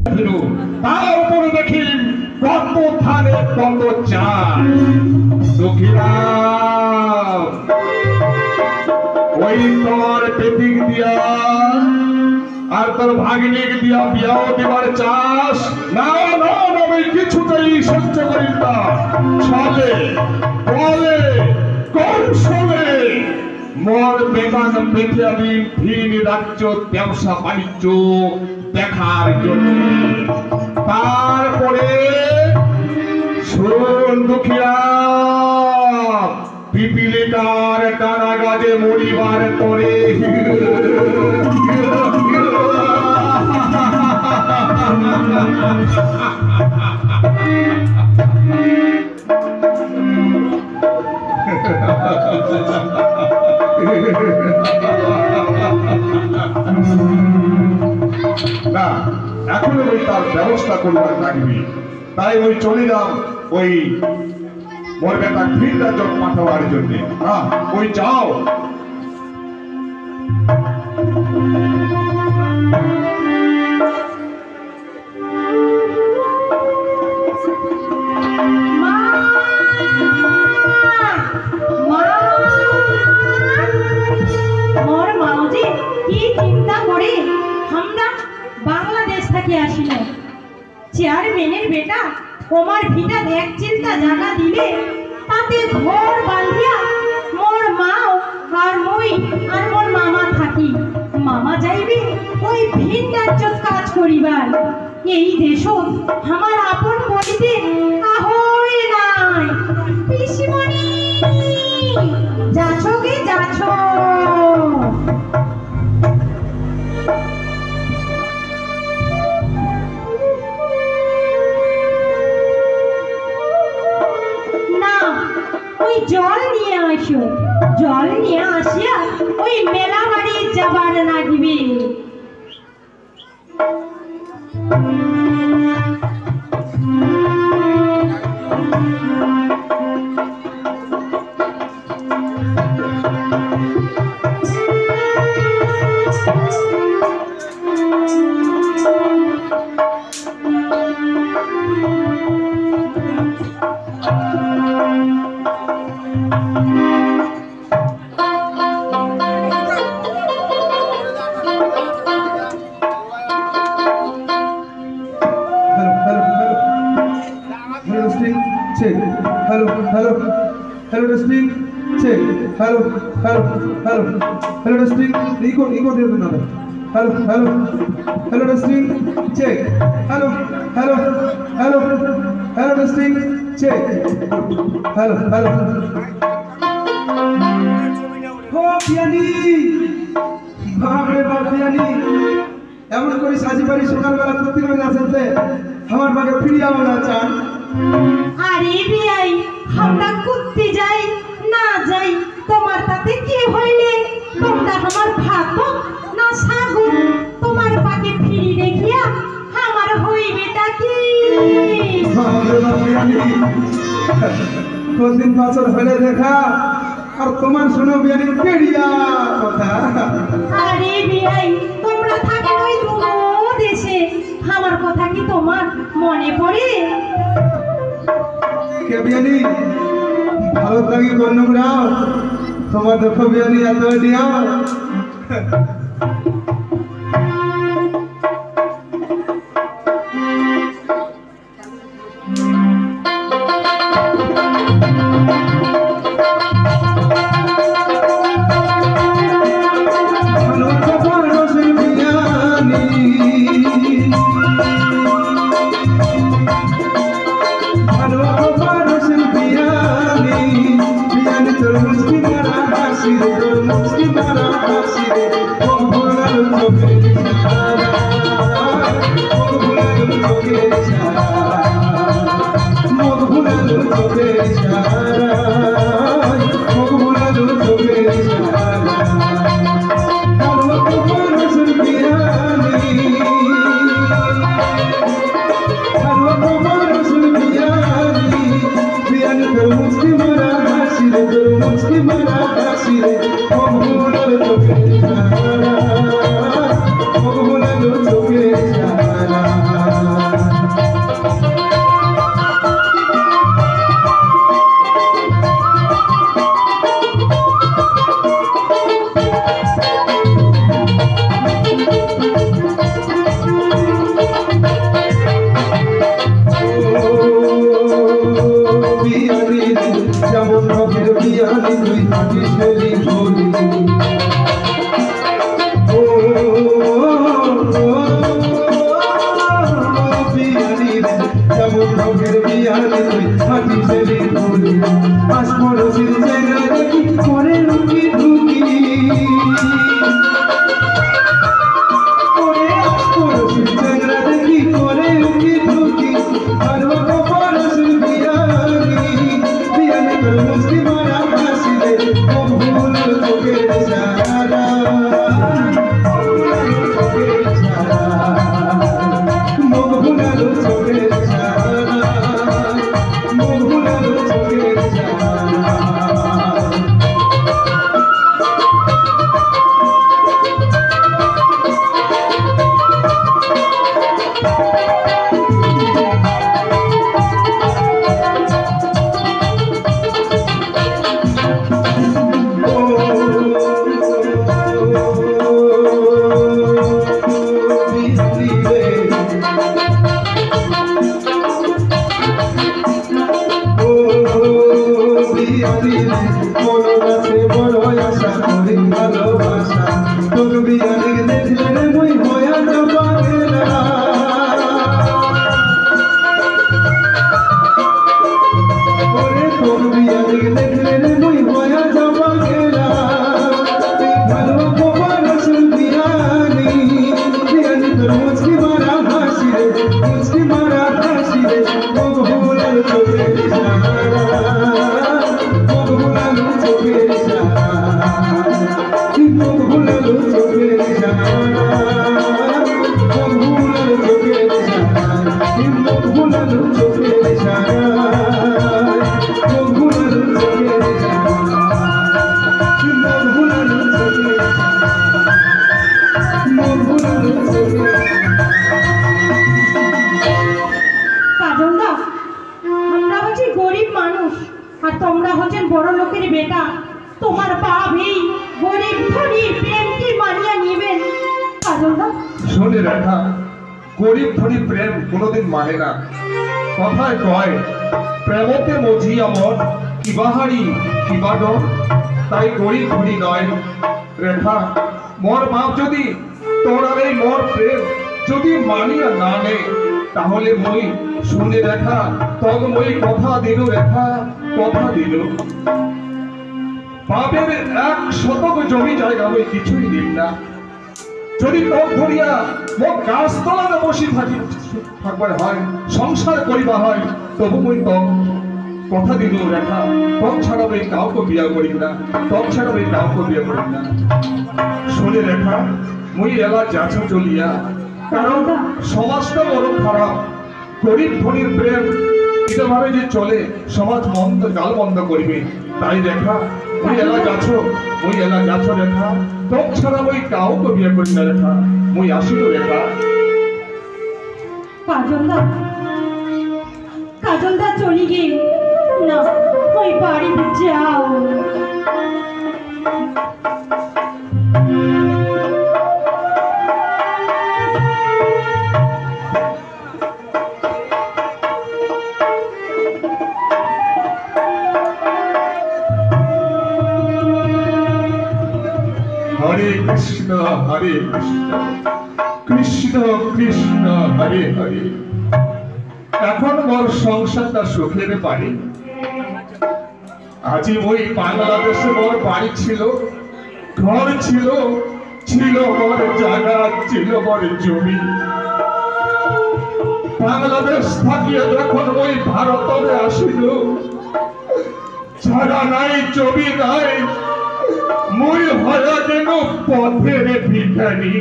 তার উপরে দেখি কত ধানে কত চাল। দুঃখীরা ওই তোর পেটিক দিয়া আর তোর ভাগিনীকে দিয়া বিয়াও দিবার চাস না? না আমি কিছুতেই সহ্য করি না। ছলে বলে কৌশলে মোর বেগান পেটে আমি ভিন রাজ্য ব্যবসা বাণিজ্য দেখার জন্য। তারপরে শোন দুঃখিয়া, পিপিলিকার ডানা গাজে মরিবার পরে না, এখন ওই তার ব্যবস্থা করবার লাগবে। তাই ওই চলিলাম ওই মোর বেটা ভিন রাজ্য পাঠাবার জন্য। হ্যাঁ ওই যাও। চেয়ারম্যানের বেটা তোমার ভিটা এক চিন্তা জায়গা দিলে তাতে ঘর বাঁধিয়া মোর মাও আর মই আর মোর মামা থাকি। মামা যাইবে ওই ভিন রাজ্য কাজ করিবার। এই দেশ আমার আপন বলিতে কাহই নাই। পিসিমণি যাছো গে যাছো? জল নিয়ে আসো, জল নিয়ে আসিয়া ওই মেলা বাড়ি যাবার লাগবে। Hello, hello, hello, testing, check. Hello, hello, hello, hello, testing. Echo there another. Hello, hello, hello, testing, check. Hello, hello, hello, hello, testing, check. Hello, hello. Oh, Piani, বাপরে বাপ পিয়ানি, এমন করে সাজি বাড়ি সকালবেলা প্রতিবেলা আসতে আমার বাগে ফিরিয়ে আমরা চান। আরে বিয়াই, আমরা করতে যাই না যাই তোমার তাতে কি হইলে? তোমরা আমার ভাগ্য না সাগুন তোমার পাকে ফিরি দেখিয়া আমার হইবেটা কি? কোনদিন বছর হলে দেখা আর তোমার শোনো বিয়ানি পেড়িয়া কথা। আরে বিয়াই, তোমরা থাকেন ওই দূর দেশে, আমার কথা কি তোমার মনে পড়ে? কে বিয়ানি ভালো থাকি বন্ধুরাও, তোমার দেখো বিয়ানি এত নিয়া মুসকি মারা হাসি রে, মুসকি মারা হাসি রে। তোর বিয়া দেখলে রে মই হয়া যাবা গেলা ওরে তোর বিয়া দেখলে রে মই হয়া যাবা গেলা ভালো গোবার সুন বিয়ানি বিয়ানি তোর মুচকি মারা হাসি রে মুচকি মারা হাসি রে মগহুলাল চোখে ইশারা মগহুলাল চোখে ইশারা মগহুলাল চোখে ইশারা মগহুলাল চোখে ইশারা মগহুলাল চোখে ইশারা মগহুলাল চোখে ইশারা মগহুলাল চোখে মগহুলাল চোখে কাজলদা, আমরা হচ্ছে গরিব মানুষ আর তোমরা হচ্ছেন বড় লোকের বেটা। তোমার বাপ এই গরিব ধনী প্রেম কি মানিয়ে নিবেন? কাজলদা, শোনে রেখা, গরিব ধনী প্রেম কোনোদিন মানে না। কথায় কয় প্রেমতে মজিয়া মন কিবা হারি কিবা ডর, তাই গরিব ধনী নয় রেখা। মোর বাপ যদি তোর আর এই মোর প্রেম যদি মানিয়া না নে, তাহলে মই শুনে রেখা তখন মই কথা দিল রেখা, কথা দিল বাপের 1 শতক জমি জায়গা মই কিছুই দিন না। যদি তোর ধরিয়া মোক গাছ তলাতে বসি থাকবার হয়, সংসার করিবা হয়, তবু মই তোর কথা দিল রেখা, তোর ছাড়া মই কাউকে বিয়া করিব না, তোর ছাড়া মই কাউকে বিয়া করিব না। শুনে রেখা, মই এলা যাচ্ছ চলিয়া, কারণ সমাজটা বড় খারাপ। গরিব ধনীর প্রেম এভাবে যে চলে, সমাজ মন্দ গাল বন্ধ করিবে। তাই রেখা, মই এলা যাচ্ছ, মই এলা যাচ্ছ রেখা, তোর ছাড়া মই কাউকে বিয়ে করি না রেখা, মই আসিল রেখা। কাজলদা, কাজলদা চলি গে না, ওই বাড়িতে যাও। হরে কৃষ্ণ হরে কৃষ্ণ কৃষ্ণ কৃষ্ণ হরে হরে। এখন মোর সংসারটা সুখের বাড়ি। আজি ওই বাংলাদেশে মোর বাড়ি ছিল, ঘর ছিল, ছিল মোর জায়গা, ছিল মোর জমি। বাংলাদেশ থাকিয়া যখন ওই ভারতরে আসিল, জায়গা নাই, জমি নাই, মই হয়া যেন পথের ভিখারি।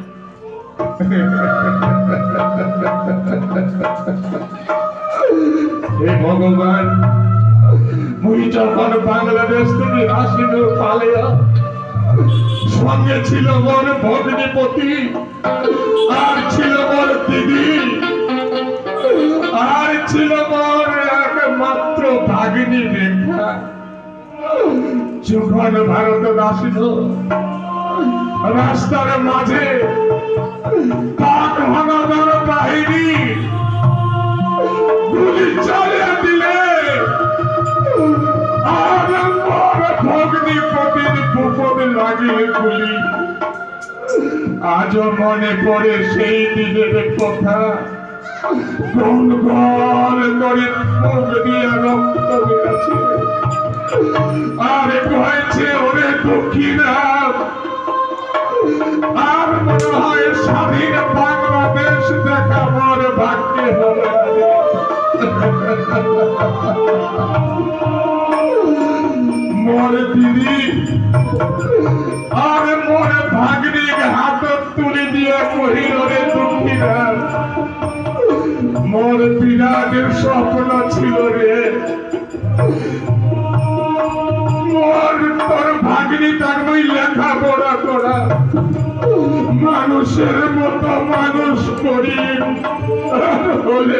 হে ভগবান, মুই যখন বাংলাদেশ থেকে আসিল পালিয়া, সঙ্গে ছিল মোর ভগ্নিপতি, আর ছিল মোর দিদি, আর ছিল মোর একমাত্র ভাগিনী রেখা। যখন ভারত আসিল, রাস্তার মাঝে পাক হানাদার বাহিনী গুলি চালিয়ে দিলে, আর মোর ভগ্নিপতির বুকে লাগিয়ে গুলি। আজও মনে পড়ে সেই দিনের কথা, গল গল করে মুখ দিয়ে রক্ত বেরোচ্ছে, আর কয়েছে ওরে দক্ষিণা। আর মনে হয় স্বাধীন বাংলাদেশ দেখা মোর ভাগ্যে হবে। মোর দিদি আর মোর ভাগ্নিক হাত তুলে দিয়ে কহিল রে দক্ষিণা, মোর বিরাটের স্বপ্ন ছিল রে, মোর তোর ভাগ্নি তার বই লেখাপড়া করা, মানুষের মতো মানুষ করি, হলে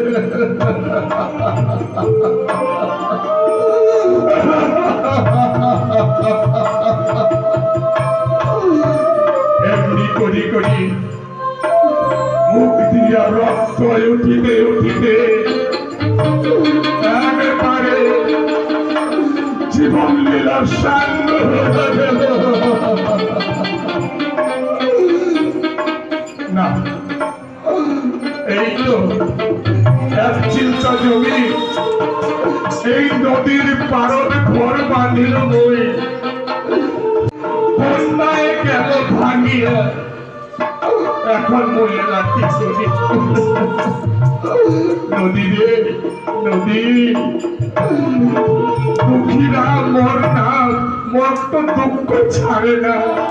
এমনি করি করি মুখ দিয়া রক্ত উঠিতে উঠিতে একবারে জীবন লীলা সাঙ্গ হয়ে গেল। ছিল এক চিন্তা জমি এই নদীর পারদ ঘর বাঁধিল বই বন্যায় গেল ভাঙিয়া এখন মনে রাখি নদী রে নদী দুঃখীরা মর না মর তো দুঃখ ছাড়ে না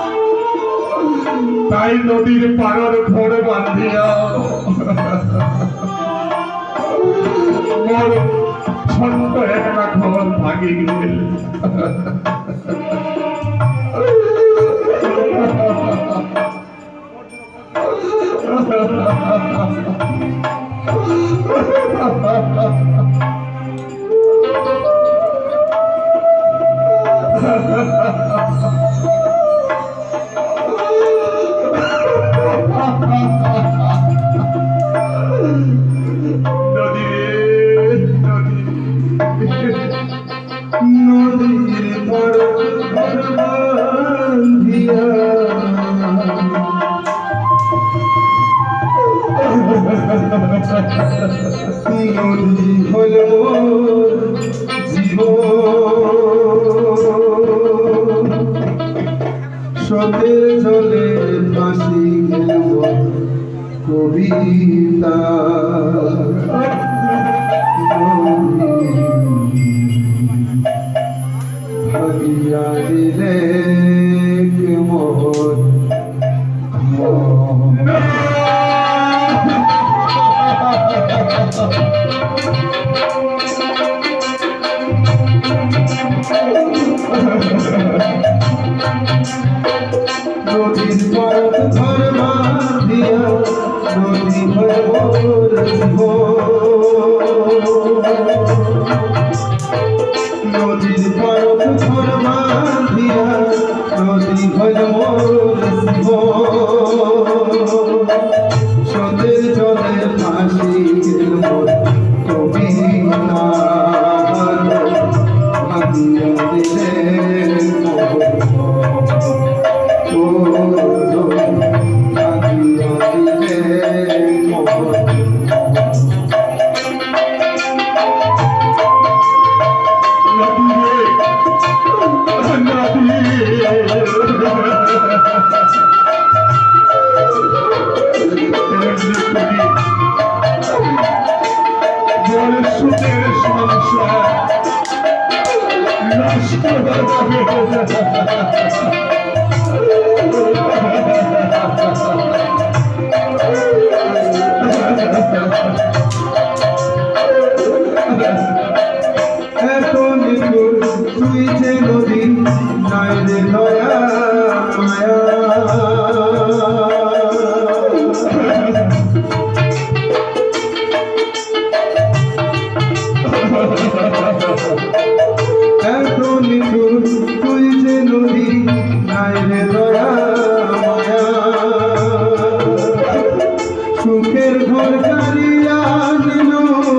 তাই নদীর পাড়র ঘর বাঁধিয়া মোর ছন্দ একটা ঘর ভাঙি গেল নদীর পাড় ঘর বাঁধিয়া নদী হল জীবন স্রোতের জলে ভাসি গেল কবিতা ভাগিয়া দিলে কেমন নদীর পাড় ঘর বাঁধিয়া নদী হয়ে মোর নদীর পাড় ঘর বাঁধিয়া নদী হয়ে মোর স্রোতের জলে ভাসি গেল কবিতা ভাগিয়া দিলে তুই যে নদী নাই রে দয়া মায়া এত নিঠুর তুই যে নদী নাই রে দয়া মায়া সুখের ঘর কারিয়া নিল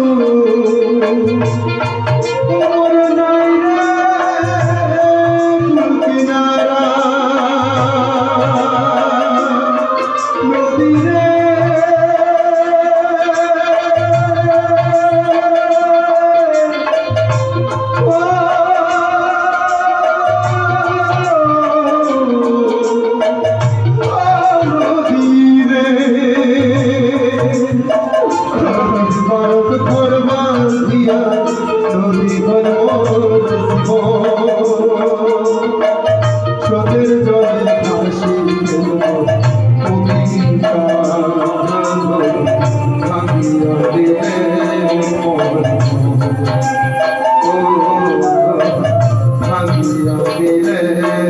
স্রোতের জলে ভাসি গেল কবিতা ভাগিয়া দিলে ভাগিয়া দিলে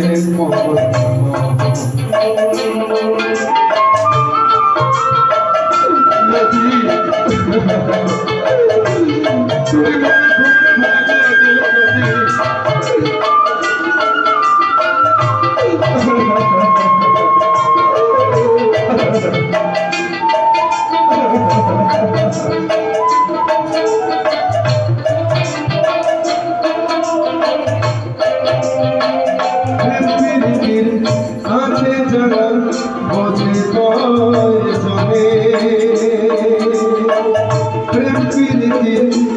আছে যারা বোঝে কয় জনে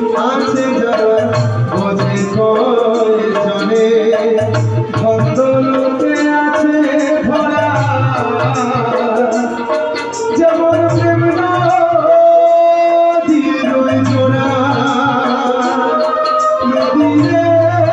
আছে যারা বোঝে কয়জনে ভদ্রলোকে আছে ভরা যেমন প্রেম নদীর ওই জোড়া নদীরে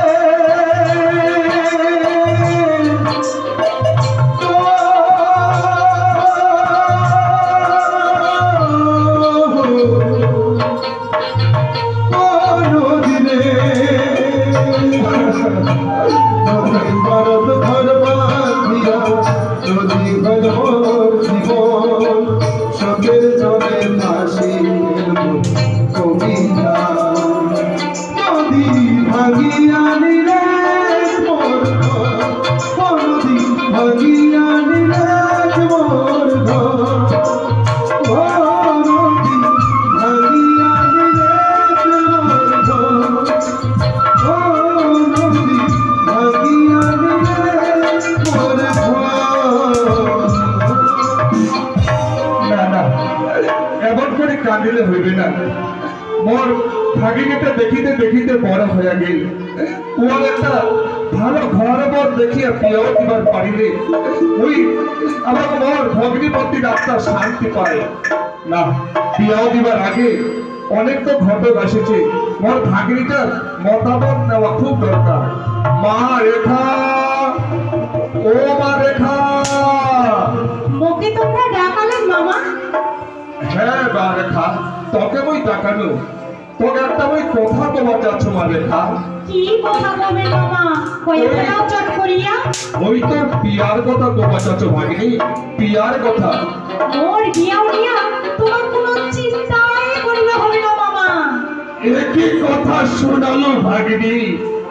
কাঁদিলে হইবে না মোর ভাগিনীটা দেখিতে দেখিতে বড় হয়ে গেল ওর একটা ভালো ঘর বর দেখিয়া পেয়েও দিবার পারিলে ওই আমার মোর ভগ্নী প্রতি আত্মা শান্তি পায় না বিয়াও দিবার আগে অনেক তো ঘটক আসেছে মোর ভাগিনীটার মতামত নেওয়া খুব দরকার মা রেখা ও মা রেখা মোকে তোমরা ডাকালেন মামা? হ্যাঁ মা রেখা তোকে মই ডাকানো তোকে একটা মই কথা তোমার যাচ্ছ মা রেখা কি কথা বলবে মামা? কয়ে ফেলাও চট করিয়া। ওই তোর পিয়ার কথা তোমার যাচ্ছ ভাগিনী পিয়ার কথা মোর বিয়া উড়িয়া তোমার কোনো চিন্তাই করিবে হবে না মামা। একই কথা শোনালো ভাগিনী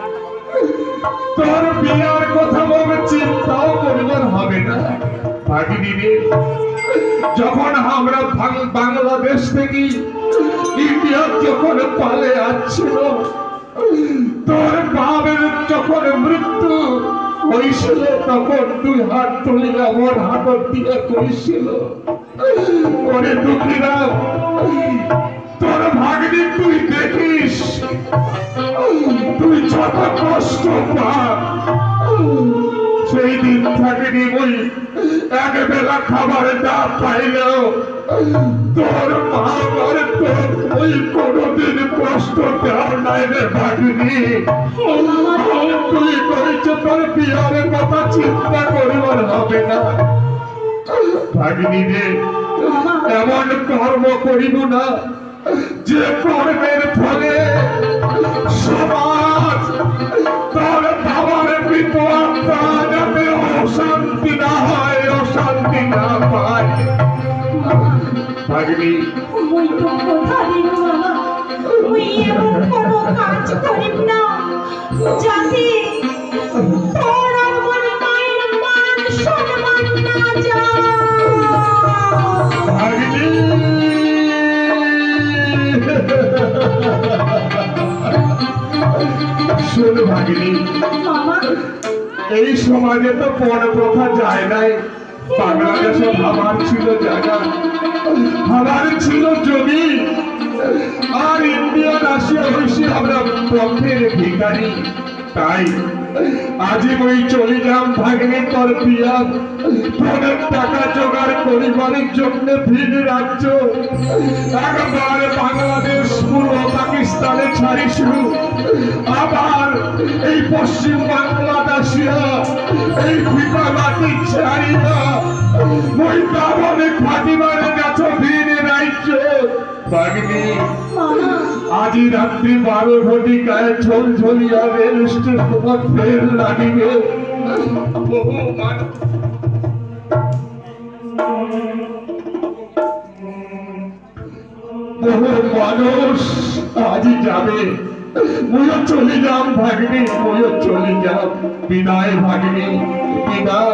তোর বিয়ার কথা মোকে চিন্তাও করিবার হবে না ভাগিনী রে যখন আমরা বাংলাদেশ থেকে ইন্ডিয়া যখন পালে আসছিল তোর বাবার যখন মৃত্যু হয়েছিল তখন তুই হাত তুলি আমার হাত দিয়ে করেছিল ওরে দুঃখীরা তোর ভাগ্নি তুই দেখিস তুই যত কষ্ট পা সেই দিন থাকেনি ওই এক বেলা খাবার না পাইলেও তোর মা আর তোর ওই কোনদিন কষ্ট দেওয়ার নাই রে ভাগ্নি তুই করেছ তোর বিয়ারের কথা চিন্তা করিবার হবে না ভাগ্নি রে এমন কর্ম করিব না যে কর্মের ফলে সমাজ তোর বাবার বিপদটা যাতে অশান্তি না হয় অশান্তি না পায় ভাগ্নি মুই তো কথা দিন মামা মুই এমন কোনো কাজ করিব না যাতে তোর আমার মায়ের মান সম্মান না যায়। ভাগ্নি শোন ভাগ্নি মামা এই সমাজে তো পণ প্রথা যায় নাই বাংলাদেশে ভাবার ছিল জায়গা ভাবার ছিল জমি আর ইন্ডিয়া রাশিয়া হয়েছি আমরা পথের ভিখারি তাই আজি মই চলে যাম ভাগ্নে তোর বিয়া অনেক টাকা জোগাড় করিবারের জন্য ভিন রাজ্য একবার বাংলাদেশ পূর্ব পাকিস্তানে ছাড়িছিল আবার এই পশ্চিম বাংলাদেশিয়া এই ভিটা মাটি ছাড়িয়া মই তাবনে ফাটিবারে গেছ ভিন রাজ্য ভাগ্নে আজি রাত্রি 12 ঘটিকায় ঝলঝলিয়া রেল স্টেশন ফের লাগিবে বহু মানুষ আজি যাবে মুইও চলে যাম ভাগ্নি মুইও চলে যাম বিদায় ভাগ্নি বিদায়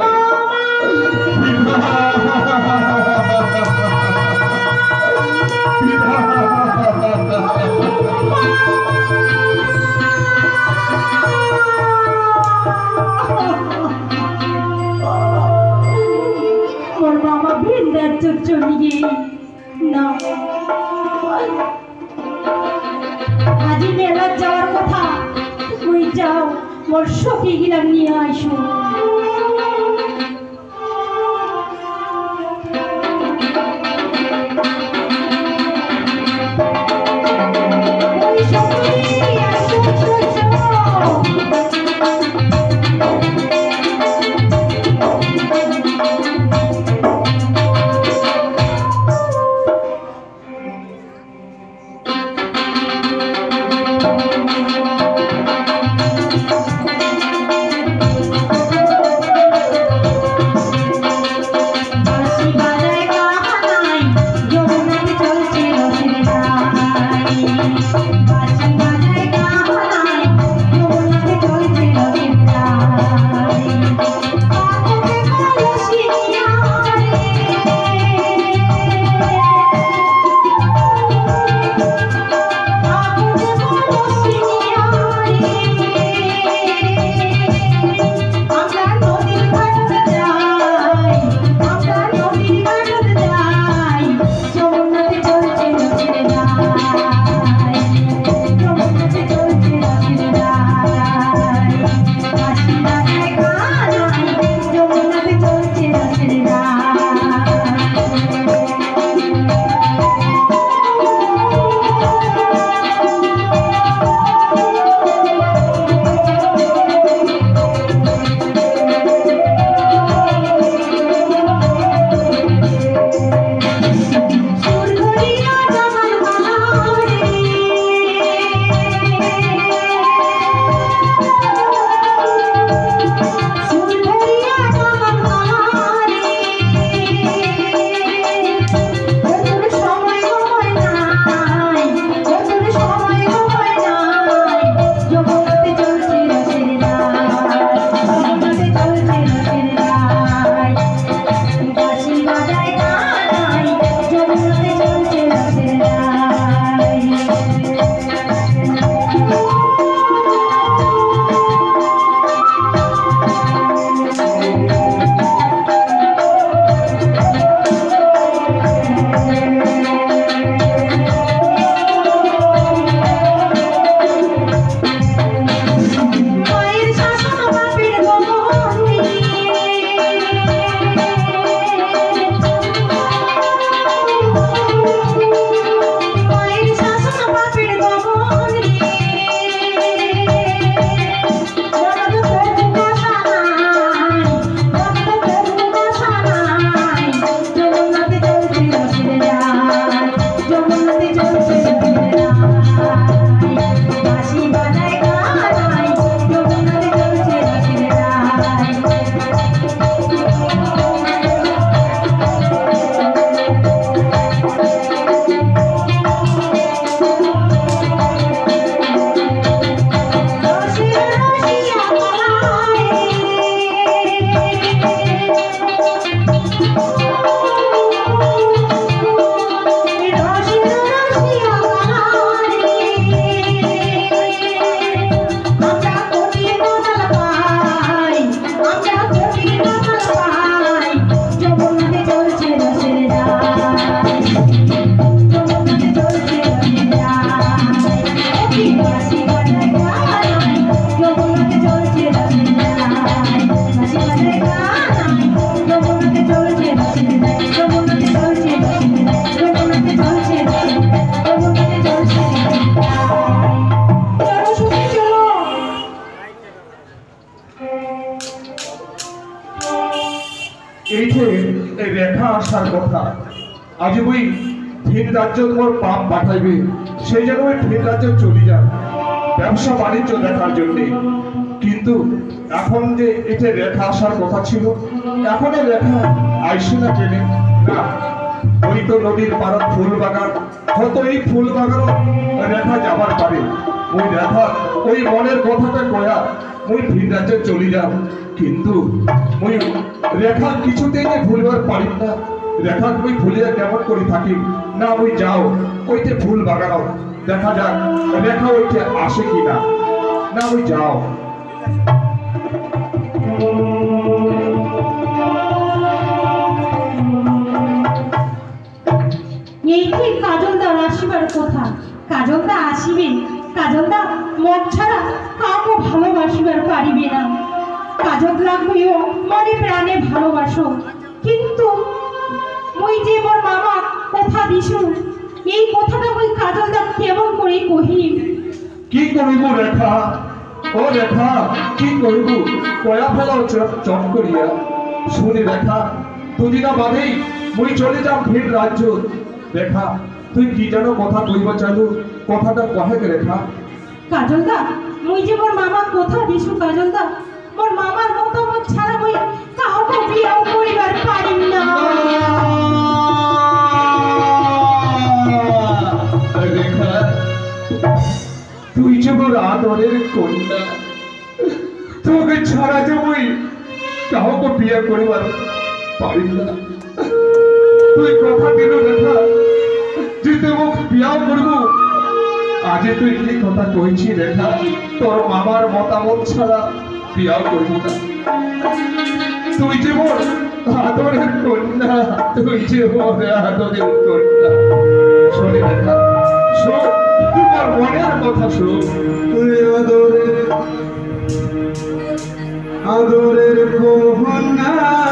মোর মামা ভিন রাজ্য চলিয়ে না আজি মেলার যাওয়ার কথা, তুই যাও মোর সখী গিলাম নিয়ে আইসো। ওই সখী আসো, এইঠে এই রেখা আসার কথা, আজ ওই ভিন রাজ্য তোমার পাপ পাঠাইবে, সেই জন্য ওই ভিন রাজ্যে চলে যান ব্যবসা বাণিজ্য দেখার জন্য। কিন্তু এখন যে এতে রেখা আসার কথা ছিল, এখন এই রেখা আইসে না কেনে না, ওই তো নদীর পাড়ার ফুল বাগান, হয়তো এই ফুল বাগানও রেখা যাবার পারে। ওই রেখা ওই মনের কথাটা কয়া ওই ভিন রাজ্যে চলে যাও, কিন্তু ওই রেখা কিছুতেই যে ভুলবার পারি না। রেখা ওই ভুলিয়া কেমন করে থাকি না, ওই যাও ওইতে ফুল বাগাও, দেখা যাক রেখা ওইতে আসে কিনা, না ওই যাও। এই ঠিক কাজলদার আসিবার কথা, কাজলদা আসিবে কাজলদা মন ছাড়া কাউকে ভালোবাসিবার পারিবে না। কাজল লাগবেও মনে প্রাণে ভালোবাসো, কিন্তু মুই যে মোর মামা কথা দিছু, এই কথাটা মুই কাজলদা কেমন করে কহি? কি করিব রেখা, ও রেখা কি করিব? কয়া ফেলাও চট করিয়া। শুনি রেখা, দুদিনা বাদেই মুই চলে যাম ভিন রাজ্য। রেখা তুই কি যেন কথা কইব চালু, কথাটা কহে রেখা। কাজলদা মুই যে মোর মামা কথা দিছু কাজলদা, মোর মামার মতামত ছাড়া মুই কাউকে বিয়ে করিবার পারিম না। রেখা তুই যে মোর আদরের কন্যা, তোকে ছাড়া যে মুই কাউকে বিয়ে করিবার পারিম না। তুই কথা দিল রেখা যে তুই মোক বিয়াও করব। আজে তুই কি কথা কইছি রেখা, তোর মামার মতামত ছাড়া বিয়াও করব না। তুই যে মোর আদরের কন্যা, তুই যে মোর আদরের কন্যা। শোনে রেখা, শোন তোমার মনের কথা শোন। তুই আদরের কন্যা,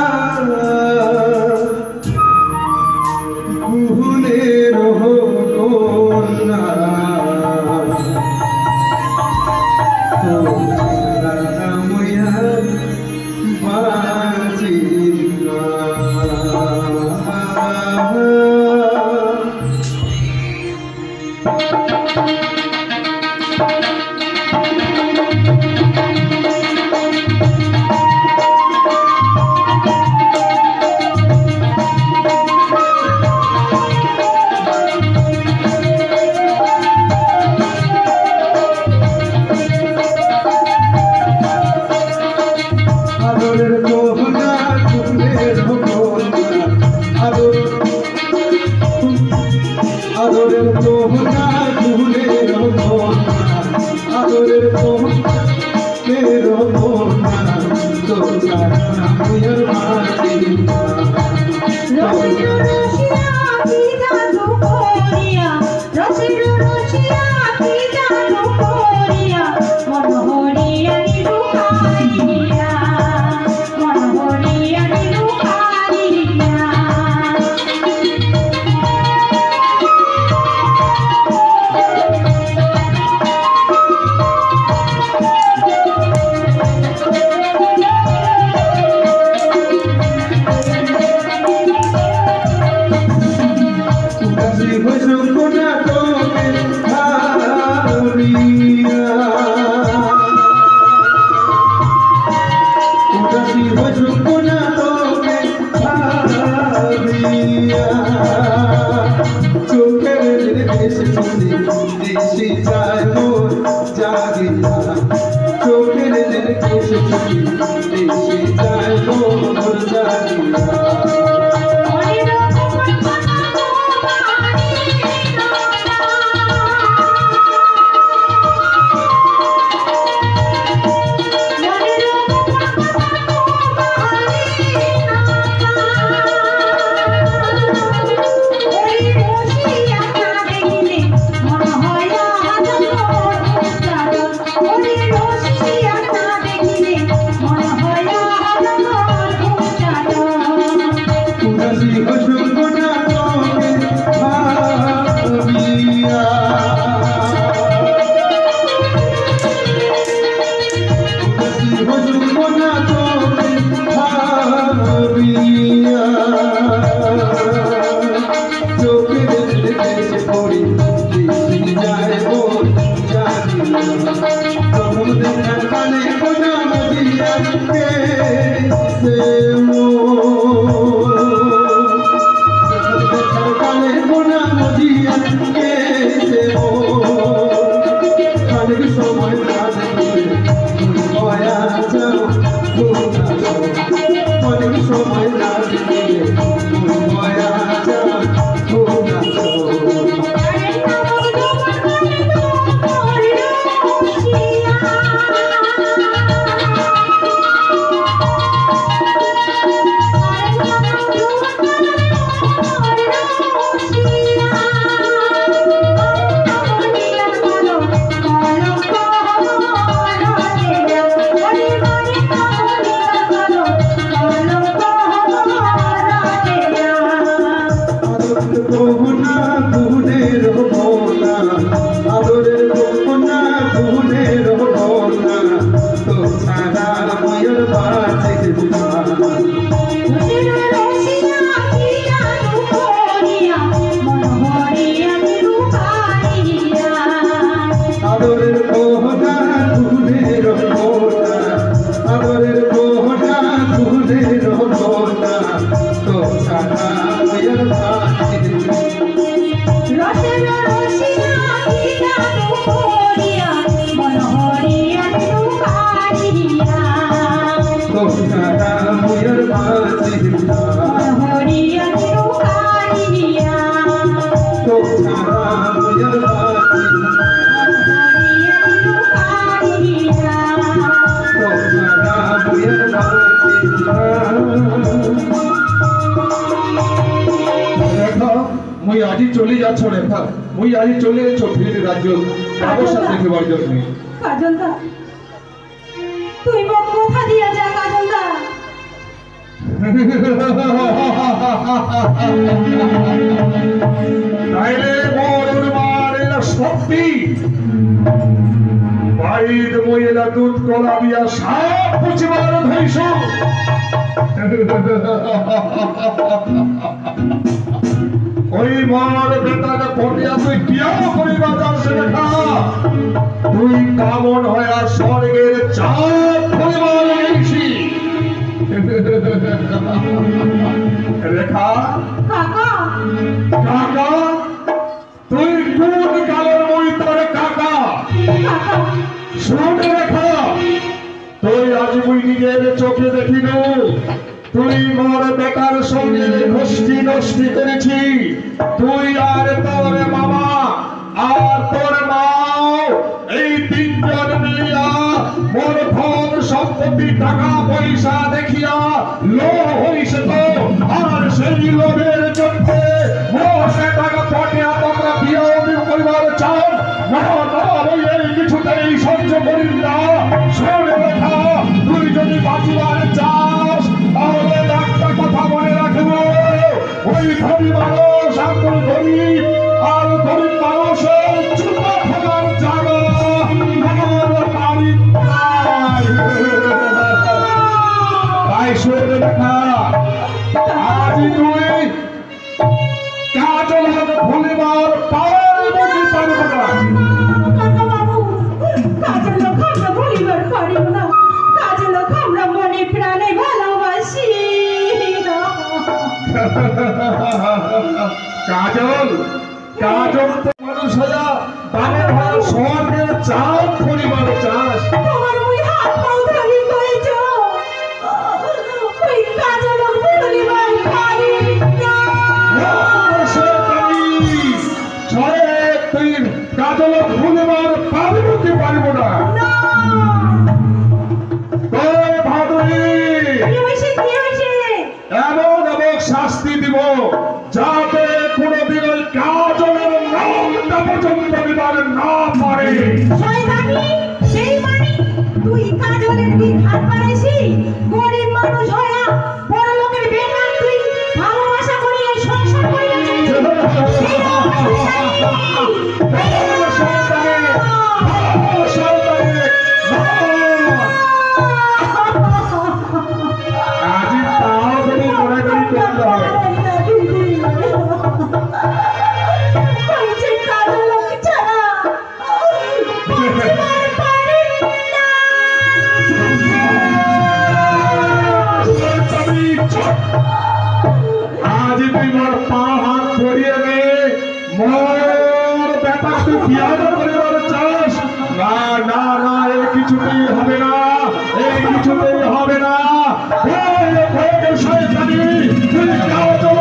কুহুনের কন্যা, বাঁচি না। আদরের কন্যা, কুহুনের কন্যা, আদরের কন্যা, কুহুনের কন্যা, আদরের কন্যের কন্যা, তোর মুয়ের মাঝি না। রসির রসিয়া কি জাদু করিয়া, রসির রসিয়া কি জাদু করিয়া, মন হরিয়া নিরু কারিয়া, মন হরিয়া নিরু কারিয়া। উদাসী হইছো কোনা তোকে হারিয়া, উদাসী হইছো কোনা তোকে হারিয়া, চোখের দেশে শুনি দেশে যায় মোর জাগিয়া, চোখের দেশে শুনি দেশে যায় মোর জাগিয়া। মুই আজি চলে যাচ্ছ রেখা, মুই আজি চলে যাচ্ছ ফিরে রাজ্য ব্যবস্থা দেখিবার জন্য। কাজল দা, তুই মোক কথা দিয়া যা কাজল দা। তাইলে মোর মারের শক্তি বাইর মহিলা দুধ কলা দিয়া সাপ পুছিবার ধৈর্য। ওই মার বেটাকে পটিয়া তুই বিয়া করিবা যাস রেখা, তুই কামন হইয়া স্বর্গের চাপ পরিবার গেছি। রেখা কাকা, কাকা, তুই কোন কালের মই তোর কাকা? কাকা, শুন রেখা, তুই আজ মুই নিজের চোখে দেখিল তুই মোর বেকার সঙ্গে ঘষ্টি নষ্টি করেছি। তুই আর তোর মামা আর তোর মা এই তিনজন মিলিয়া মোর ধন সম্পত্তি টাকা পয়সা দেখিয়া লোভ হইছে তো, আর সেই লোভের জন্য মোর টাকা পটিয়া তোমরা বিয়া পরিবার চাও না? এই কিছুতেই সহ্য করি না। শোন রেখা, তুই যদি বাঁচিবার চাস তাহলে একটা কথা মনে রাখবো, ওই ধনী মানুষ আর গরিব আর গরিব মানুষের চুপা থাকার জায়গা আমার বাড়ি নাই। তাই শোন রেখা, আজ তুই কাজল ভুলিবার পারবো কি পারবো না? কাকা বাবু, কাজল লোক আমরা ভুলিবার পারিব না। কাজল লোক আমরা মনে প্রাণে ভালোবাসি। কাজল, কাজল তো মানুষ হইয়া বাবার ভালো স্বর্গের চাপ পরিবার চাস। তোমার মুই হাত পাও ধরি কইছ, ওই কাজল লোক ভুলিবার পারি না। তুই কাজল ভুলিবার পারব কি পারব না? কি হইছে, কি হইছে? এমন এমন শাস্তি দিব যাতে কোনদিন ওই কাজলের নামটা পর্যন্ত বিবার না পারে। শয়তানি, সেই মানে তুই কাজলের দিন হাত বাড়াইছি? গরিব মানুষ হইয়া বড় লোকের বেটা তুই ভালোবাসা করি এই সংসার করিয়া আজি তাড়াতাড়ি গড়াগড়ি করতে হবে। আজ তুই মোর পা হাত ধরিয়ে নে, মোর বেটা তুই বিয়া করিবার চাস? না না না, এই কিছুতেই হবে না, এই কিছুতেই হবে না। শয়তানি, তুই কাজল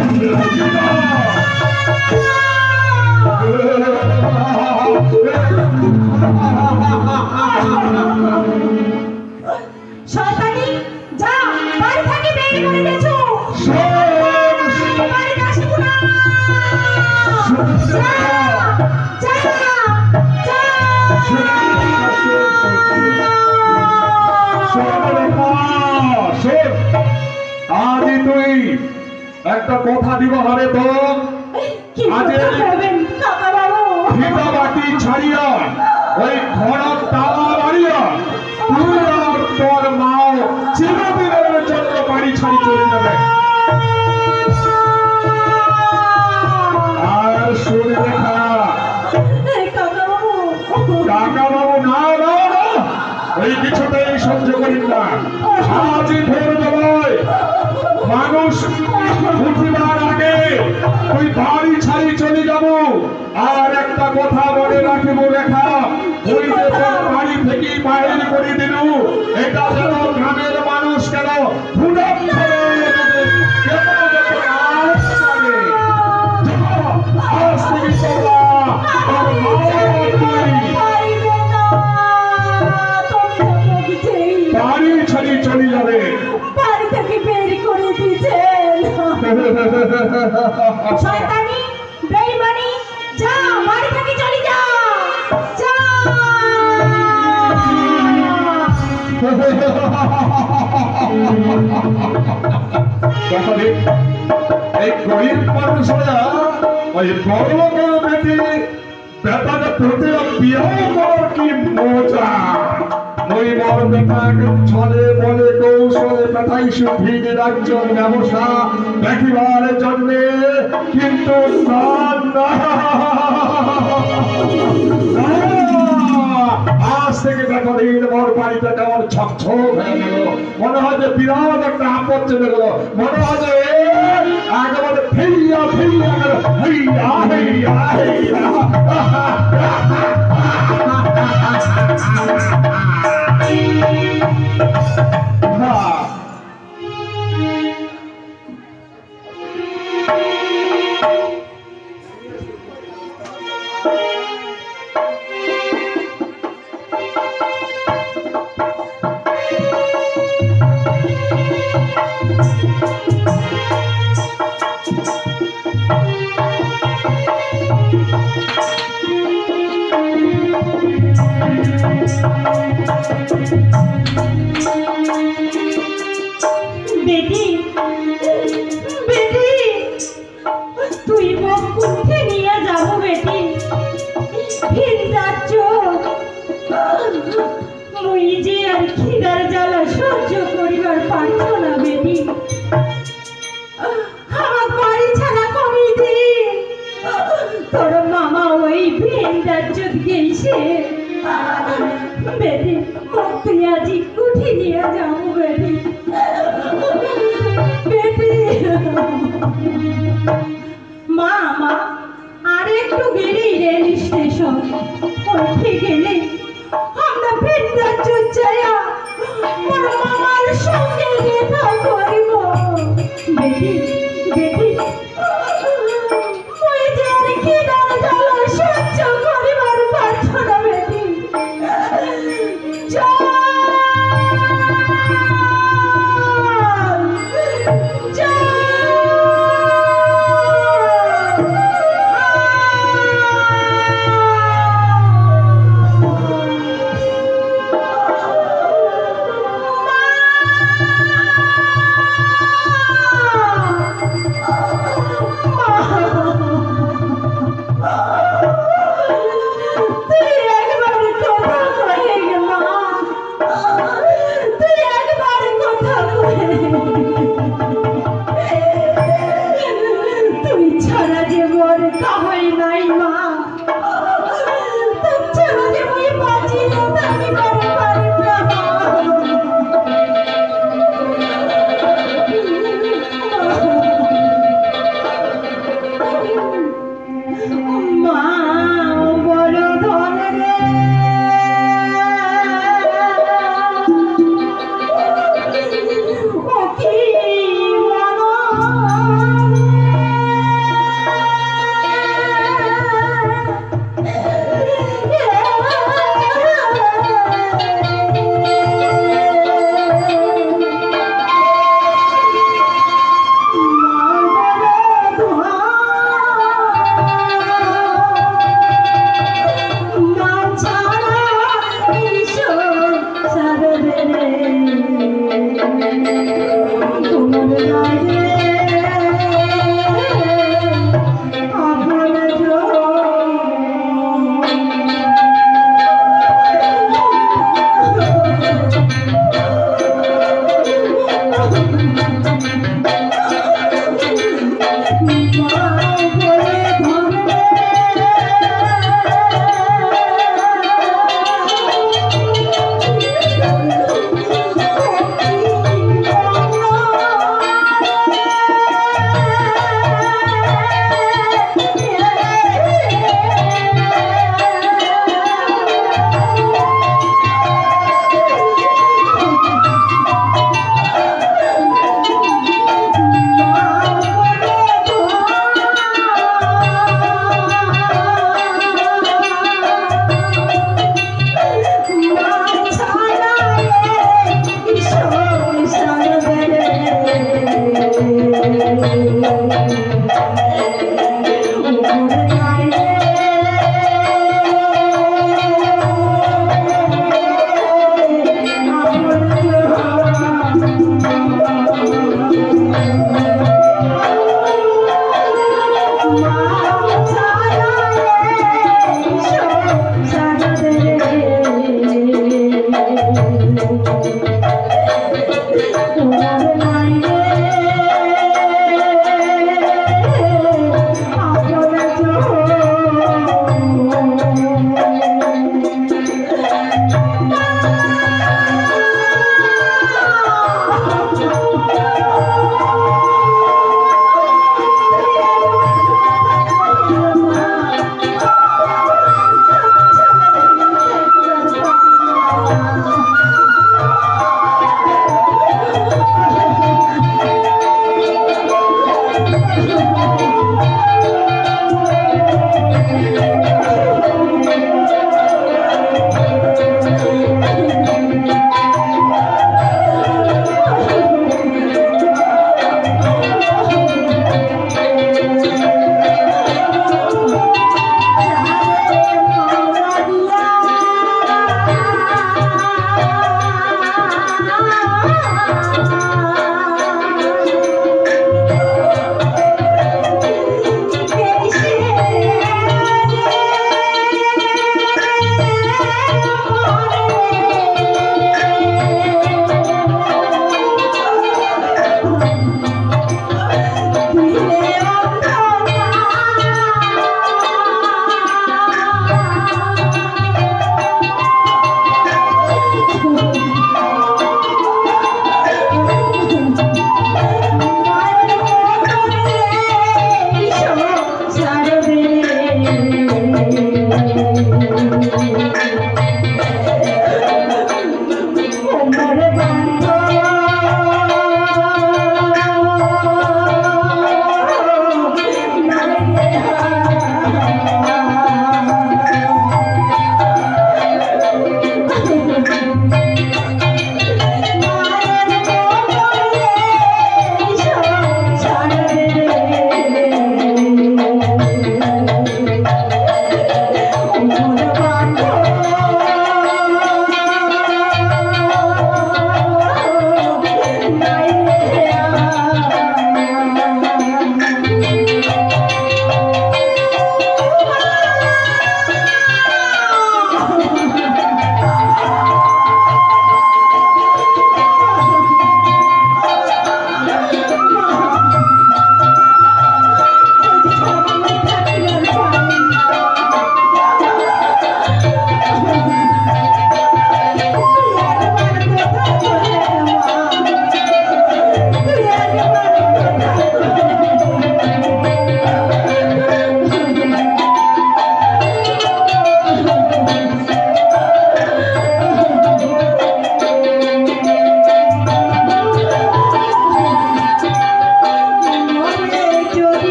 শয়তানি, যা বাড়ি থেকে বের করে দেছো। বাড়ি আসিব না। যা, যা, যা। আজ তুই একটা কথা দিব হবে তো, কি আজ কথা করবেন কাকা বাবু? ভিটা বাটি ছাড়িয়া ওই ঘরের তালা মারিয়া তুই আর তোর মাও চিরদিনের জন্য বাড়ি ছাড়ি চলে যাবে। আর শুনে রেখা, কাকা বাবু, কাকা বাবু, না না না, ওই কিছুতেই সহ্য করি না। আজই ভোর বেলায় মানুষ উঠিবার আগে তুই বাড়ি ছাড়ি চলে যাব। আর একটা কথা মনে রাখিব রেখা, ওই যে তোর বাড়ি থেকে বাইরে করে দিল, এটা যেন গ্রামের মানুষ কেন ধুলাম ধরে কেন যেন আওয়াজ করে। যা, আজ থেকে চলা তোর মায়ের তুই বাড়ি ছাড়ি চলে যাবে। বাড়ি থেকে বের করে দিয়েছেন। শয়তানি, তখন এই গরিব মানুষরা ওই বড় লোকের বেটি বেটাকে তোতে বিয়ে করার কি মজা। ওই বড় বেটাকে ছলে বলে কৌশলে বেটাই সুধীর একজন ব্যবসা দেখিবার জন্য, কিন্তু না না, আজ থেকে দেখো দিন বড় বাড়িটা কেমন ছকছক হয়ে গেল, মনে হয় যে বিরাট একটা আপদ চলে গেল, মনে হয় যে একেবারে ফিরিয়া ফিরিয়া গেল, হইয়া হইয়া হইয়া। বেটি বেটি তুই মোক কোথায় নিয়ে যাবো বেটি? ভিন যাচ্ছ মুই যে আর খিদার জ্বালা সহ্য করিবার পারছ না বেটি। আমার বাড়ি ছাড়া কমিয়ে দি, তোর মামা ওই ভিন যাচ্ছ গেছে বেটি, মোক তুই আজি কোথায় নিয়ে যাবো বেটি? বেটি মা মা আর একটু গেলেই রেল স্টেশন, ওইঠে গেলে আমরা বৃন্দাবন যাইয়া মোর মামার সঙ্গে দেখা করিব। বেটি বেটি ওই যে আর কি জ্বালা সহ্য করিবার পারছ না বেটি। চল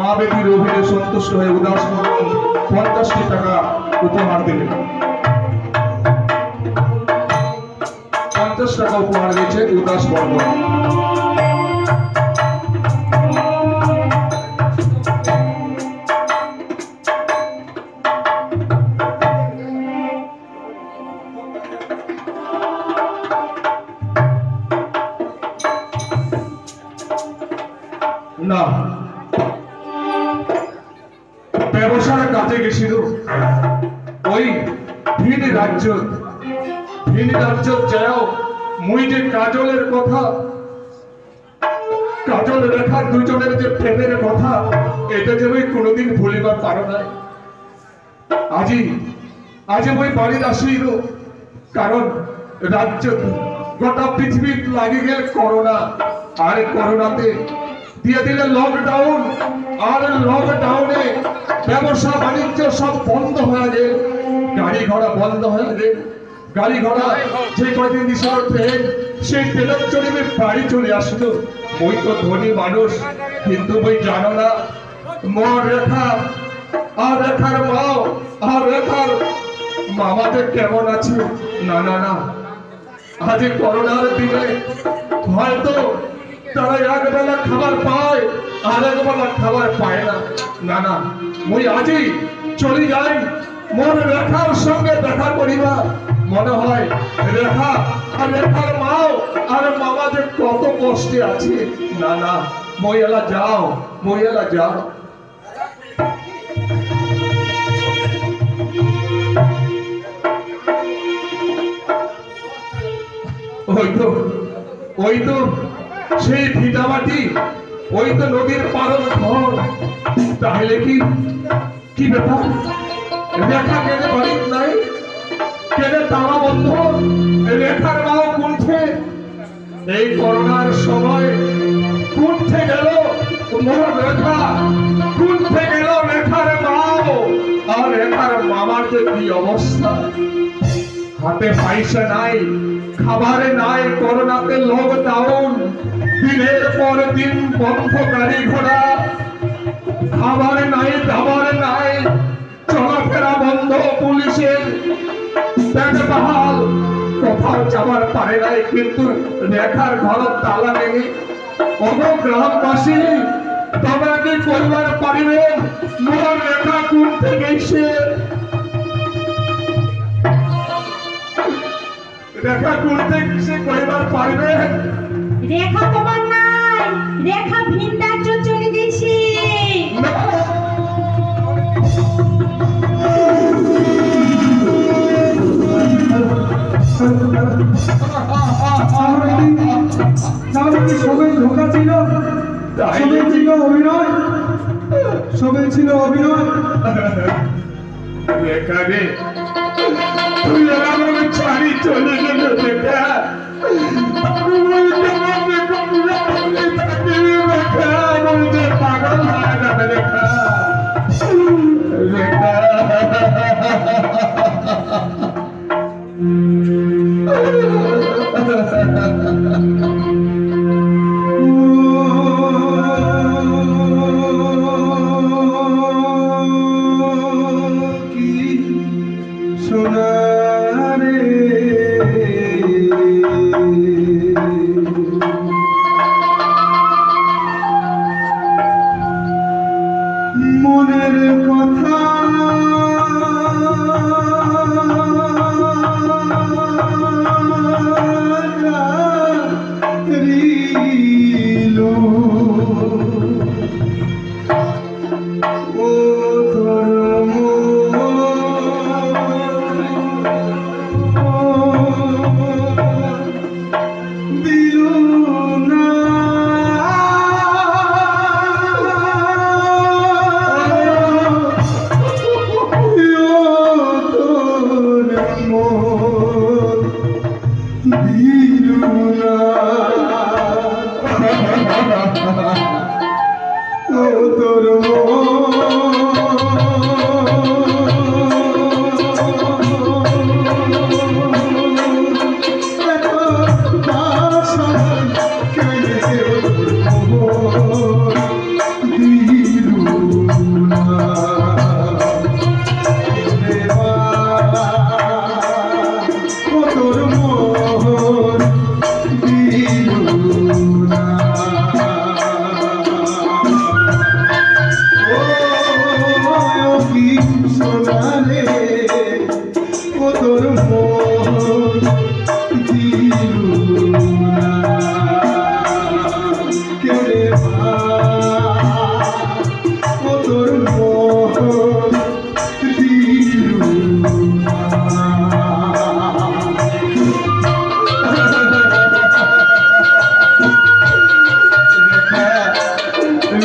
আবেগীর অভিনয়ে সন্তুষ্ট হয়ে উদাস বর্মন 50টি টাকা উপহার দিলেন। 50 টাকা উপহার দিয়েছে উদাস বর্মন। না, ব্যবসার কাজে গেছিল ওই ভিন রাজ্য যাও। মুই যে কাজলের কথা, কাজল রেখা দুজনের যে প্রেমের কথা, এটা যে মুই কোনোদিন ভুলিবার পারো না। আজি মুই বাড়ির আসিল, কারণ রাজ্য গোটা পৃথিবীর লাগি গেল করোনা, আর করোনাতে দিয়ে দিলে লকডাউন, আর লকডাউনে ব্যবসা বাণিজ্য সব বন্ধ হয়ে গেল, গাড়ি ঘোড়া বন্ধ হয়ে গেল। গাড়ি ঘোড়া যে কয়দিন দিছিল ট্রেন, সেই ট্রেনের চড়ে বাড়ি চলে আসলো। ওই তো ধনী মানুষ, কিন্তু ওই জানো না মোর রেখা আর রেখার মাও আর রেখার মামাদের কেমন আছে। না না না, আজ করোনার দিনে হয়তো তারা এক বেলা খাবার পায় আর এক বেলা খাবার পায় না। না না, মুই আজই চলে যাই মোর রেখার সঙ্গে দেখা করিবা। মনে হয় রেখা আর রেখার মাও আর মামা যে কত কষ্টে আছে। না না, মইয়ালা যাও, মইয়ালা যাও। ওই তো সেই ভিটামাটি, ওই তো নদীর পাড়ের ঘর। তাহলে কি ব্যাপার? রেখা কেনে বাড়ি নাই, কেনে তালা বন্ধ, রেখার মাও কুণ্ঠে। এই করোনার সময় কুণ্ঠে গেল মোর রেখা, কুণ্ঠে গেল রেখার মাও আর রেখার মামার যে কি অবস্থা। হাতে পয়সা নাই, খাবারে নাই, করোনাতে লকডাউন, দিনের পর দিন বন্ধ গাড়ি ঘোড়া, খাবারে নাই, দাবারে নাই, চলাফেরা বন্ধ, পুলিশের দেখভাল, কোথাও যাবার পারে নাই। কিন্তু রেখার ঘর তালা নেই। অন্য গ্রামবাসী তোমরা কি করবার পারিবে? মোর রেখা কোন থেকে এসে রেখা করতে সে কইবার পারবে? রেখা তোমার নাই, রেখা ভিন রাজ্য চলে গেছে। তাহলে কি সবাই ধোকা ছিল? সবাই ছিল অভিনয়, সবাই ছিল অভিনয়। রেখা রে, তুই আমার ছাড়ি চলে গেল রেখা। পাগল হয়ে যাবে রেখা, রেখা। মনের কথা রিলো ও ধর্ম দিলো না। ও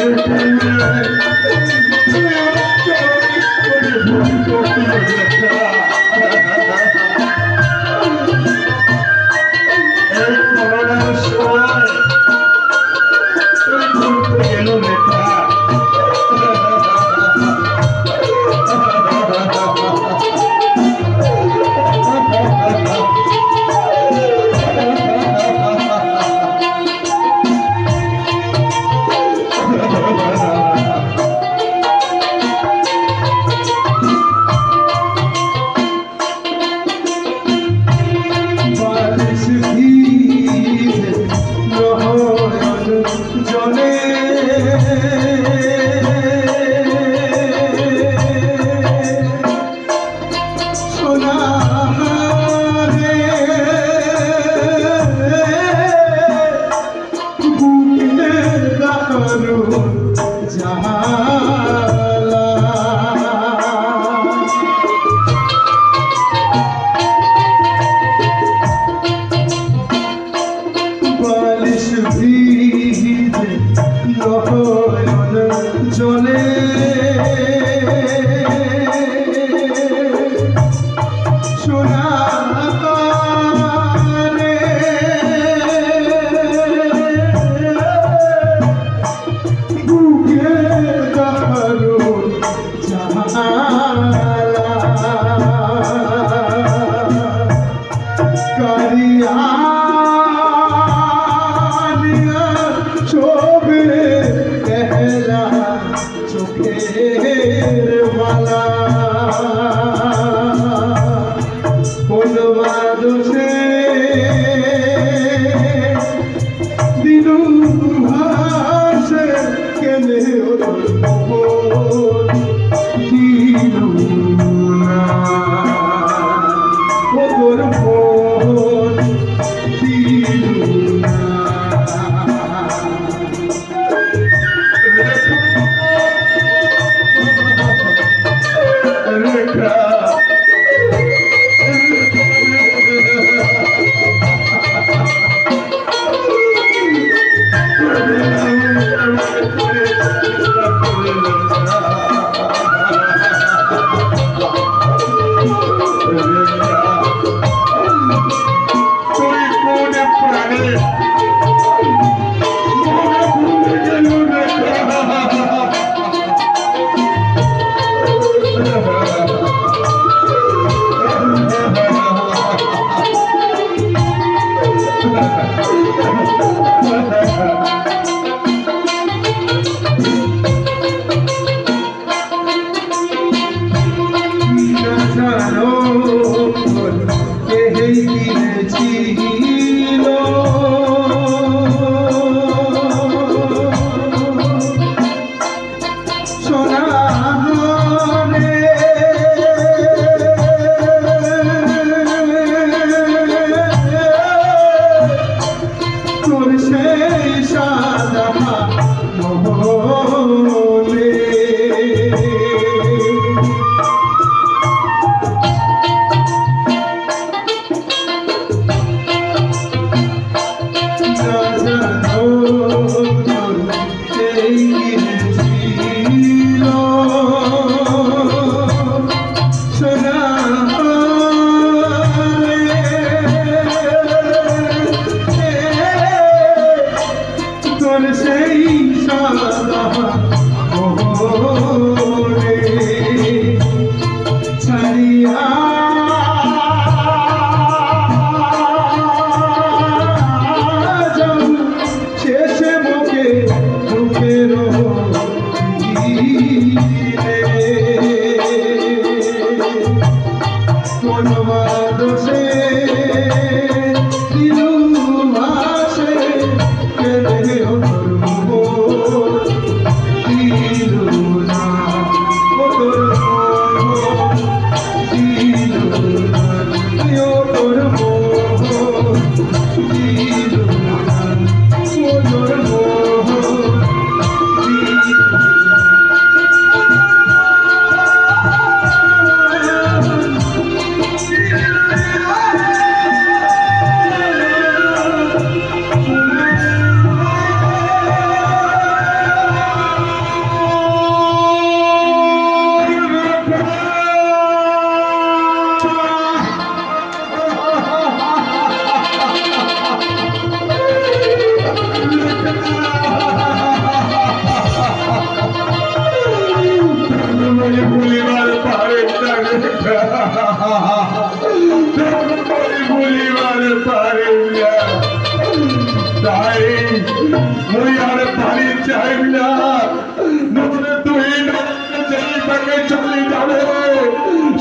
তোর সেই সাদা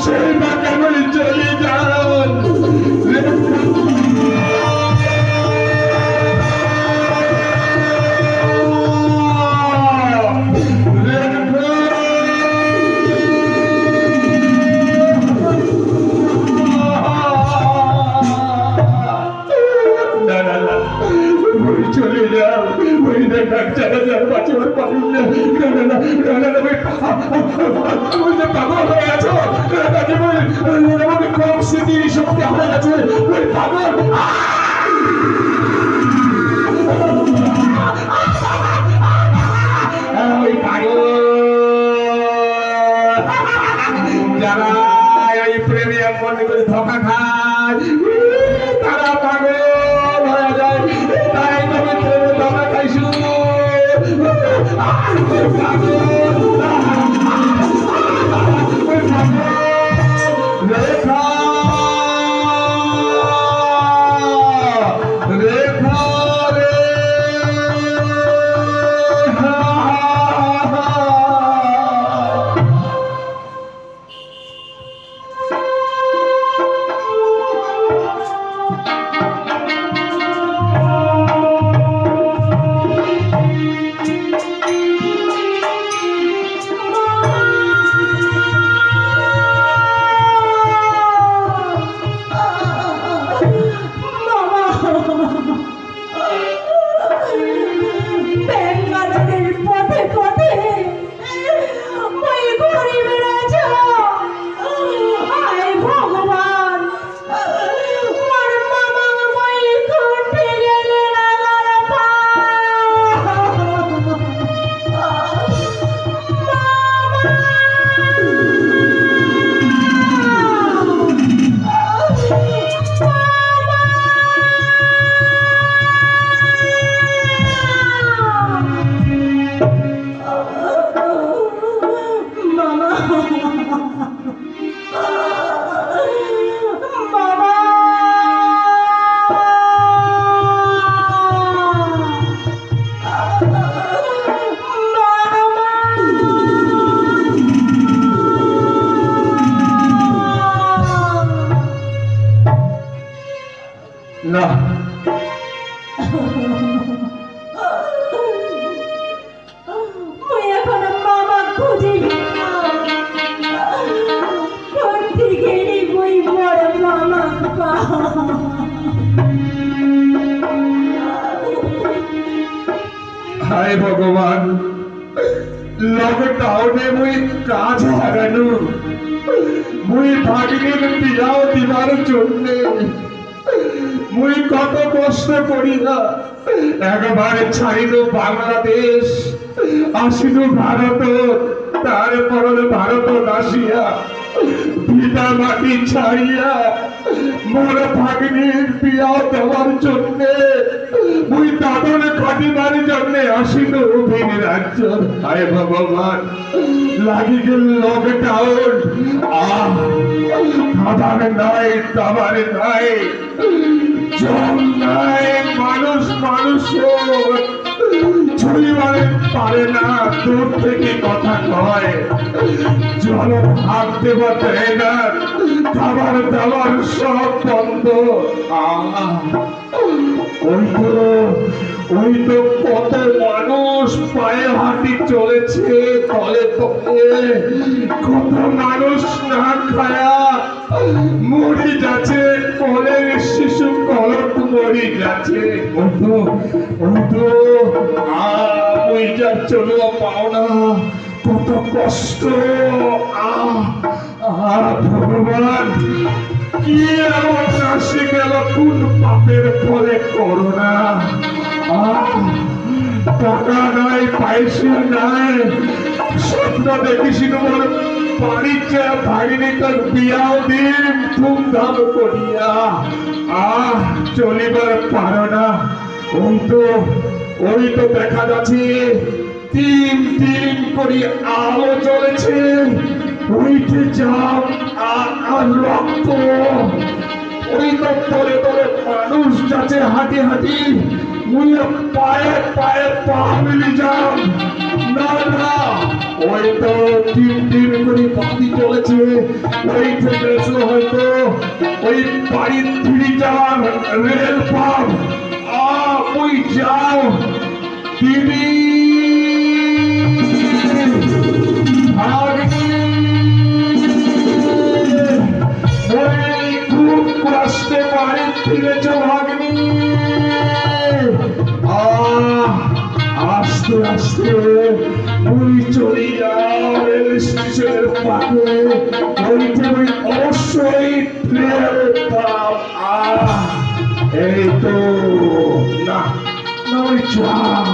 সেই বা কেমন চলে যান চলে যাও ওই দেখা চালা যাও বাঁচবার পারি না পাগল হয়ে আছো আমাকে কম স্মৃতি শক্তি হারা গেছে ওই পাগল ওই পাগল যারা ওই প্রেমিয়াম মনে করে ধোকা খায় তারা পাগল হয়ে যায় তাই তুমি প্রেমে ধোকা খাইছো রেখা রেখা রে বেঙ্গালুরুর পথে পথে মই ঘুরে বেড়াচ্ছ হায় ভগবান মোর মামা মই কোটে গেলে আমার পা না মই এখন মামা খুঁজি কোন দিকে মই বড় মামা পা হায় ভগবান লকডাউনে মুই কাজ হারানো মুই ভাগিনের বিয়াও দিবার জন্য মুই কত কষ্ট করি না একবার ছাড়িল বাংলাদেশ আসিল ভারত তারপর ভারত আসিয়া ভিটা মাটি ছাড়িয়া মোর ভাগ্নির বিয়া দেওয়ার জন্য মুই দাদন কাটিবার জন্য আসিল ভিন রাজ্য হায় ভগবান লাগি গেল লকডাউন খাবার নাই দাবার নাই জল নাই মানুষ ছড়িবারে পারে না দূর থেকে কথা কয় জলের হাত দেওয়া দেয় না খাবার দাবার সব বন্ধ ওই তো কত মানুষ পায়ে হাঁটি চলেছে তলে তলে কত মানুষ না খায়া মরি যাচ্ছে কলের শিশু কলক মরি যাচ্ছে ওই যা চলো পাও না কত কষ্ট ভগবান কি এমন আসি গেল কোন পাপের ফলে করোনা টাকা নাই পয়সা নাই স্বপ্ন দেখিস তোমার বাড়িতে ভাগিনীকার বিয়াও দিন ধুমধাম করিয়া চলিবার পারো না ওই তো দেখা যাচ্ছে তিন তিন করে আলো জ্বলেছে ওইতে জাম আর রক্ত ওই তো তলে তলে মানুষ যাচ্ছে হাঁটি হাঁটি মুই পায়ে পায়ে পা মিলি যাম না ওই তো টিম টিম করে বাতি চলেছে, ওই থেকে এসে হয়তো ওই বাড়ির ফিরে যাওয়ার রেল পাম। ওই যাও দিদি, খুব কষ্টে বাড়ি ফিরেছ ভাগ্নি। আস্তে আস্তে তুমি চলে যাও রেল স্টেশনের পাশে, ওই অবশ্যই ট্রেন পাও। এই তো না না, ওই যাও।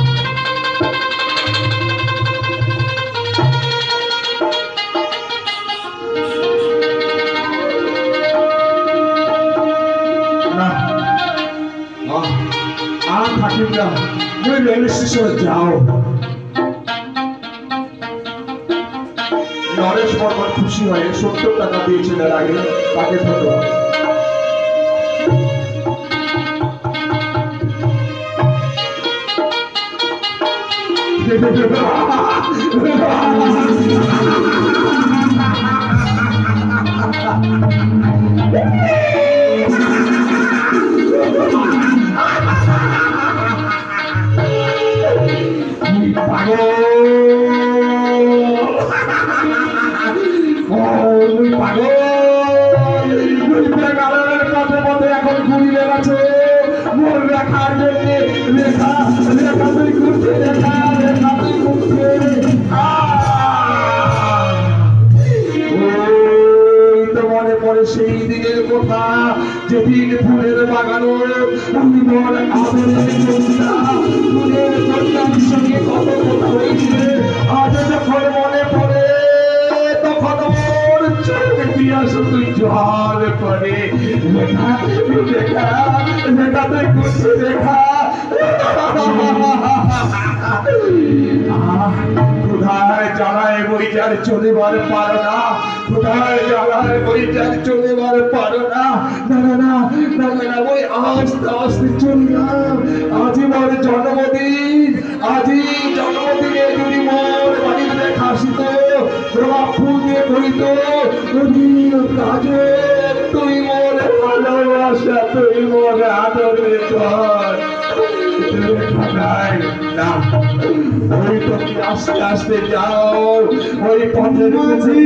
আর থাকিব না, ওই রেল স্টেশনে যাও। নরেশ বর্মন খুশি হয়ে 70 টাকা দিয়েছেন এর আগে, তাকে ধন্যবাদ। এখন ঘুরি বেড়াচ্ছে মোর রেখার জন্য, রেখা রেখা তুই ঘুরছে, রেখা রেখা তুই ঘুরছে। মনে পড়ে সেই দিনের কথা, যেদিন ফুলের বাগানো আমি মোর আদরের কন্যা, ফুলের কন্যার সঙ্গে কত কথা হয়েছে। আজ যখন মনে পড়ে তখন মোর চোখে দিয়া শুধু জল পড়ে। রেখা রেখা রেখা তুই ঘুরছে, রেখা কোথায় জ্বালায় বইটার চলেবার পারো না, কোথায় জ্বালায় বইটার চলেবার পারো না। না না না না না, ওই আস্তে আস্তে চললাম। আজি মোর জন্মদিন, আজি জন্মদিনে যদি মোর বাড়ির দেখা আসিত, গোলাপ ফুল দিয়ে ধরিত, কাজে তুই মোর ভালোবাসা, তুই মোর আদরে কর। না, ওই তো আস্তে আস্তে যাও, ওই পথের মাঝি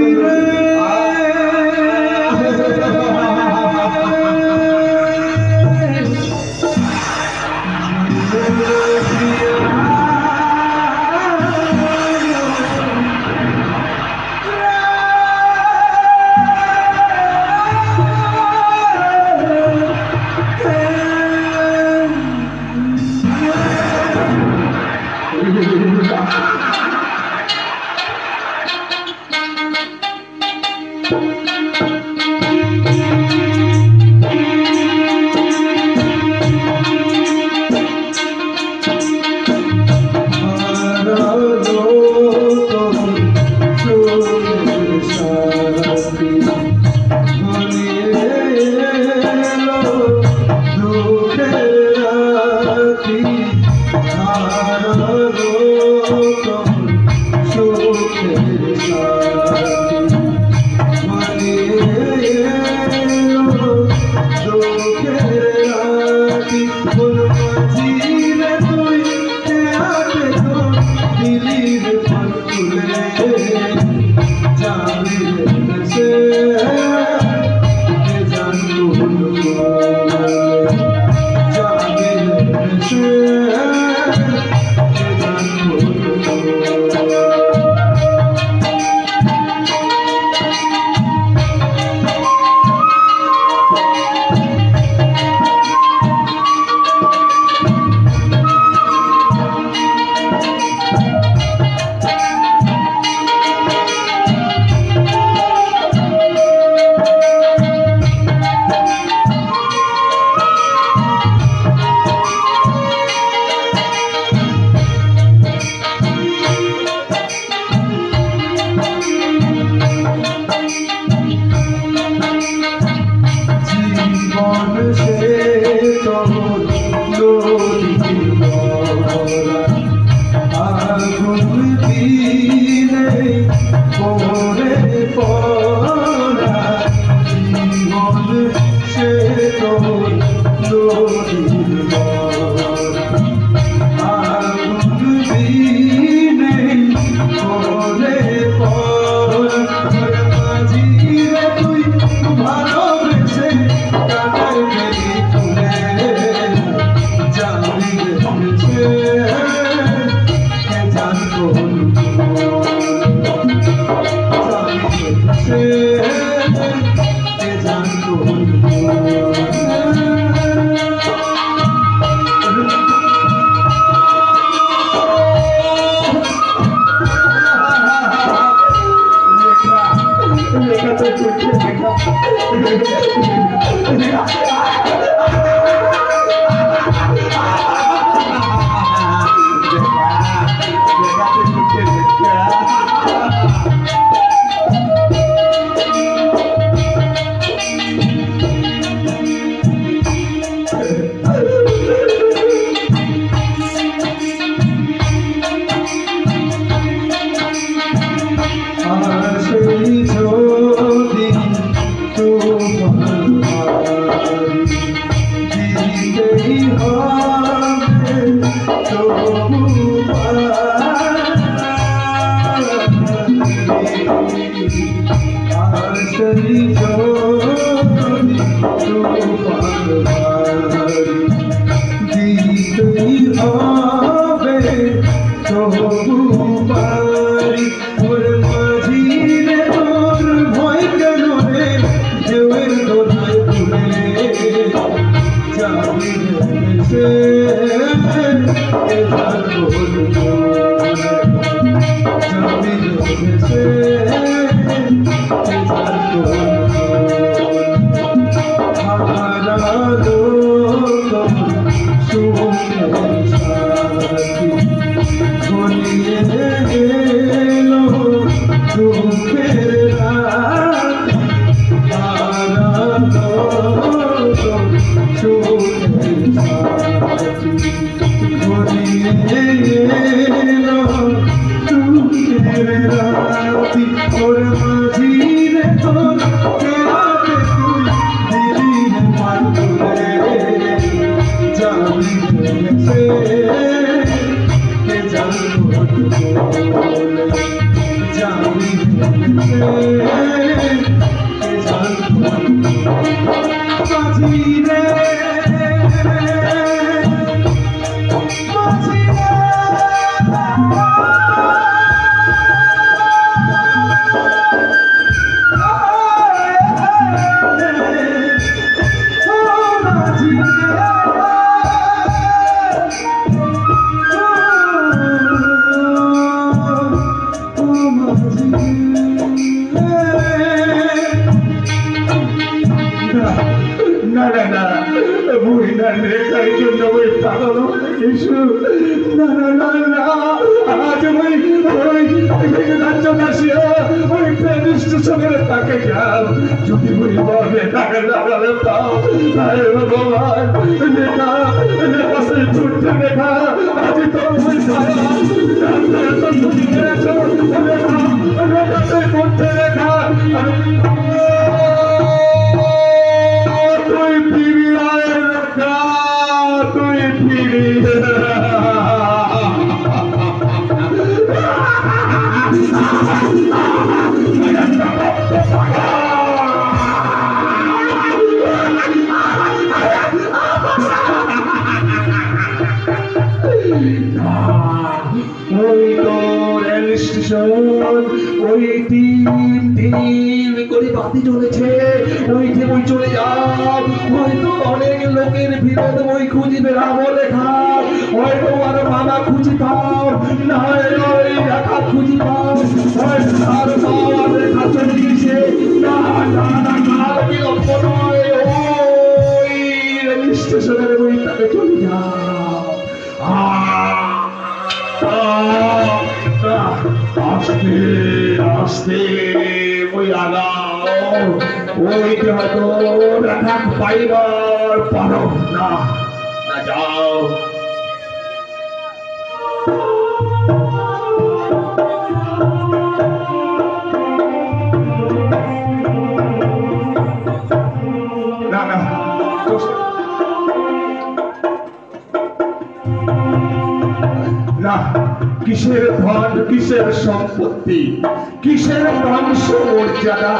কিসের ধন কিসের সম্পত্তি কিসের বংশ মর্যাদা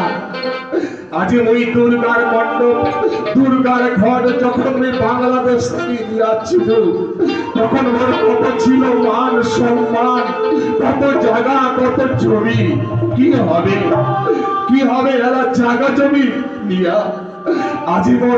আজ ওই দুর্গার মণ্ডপ দুর্গার ঘর যখন আমি বাংলাদেশ থেকে যাচ্ছিল তখন ওর কত ছিল মান সম্মান কত জায়গা কত জমি কি হবে এরা জায়গা জমি নিয়া আজীবন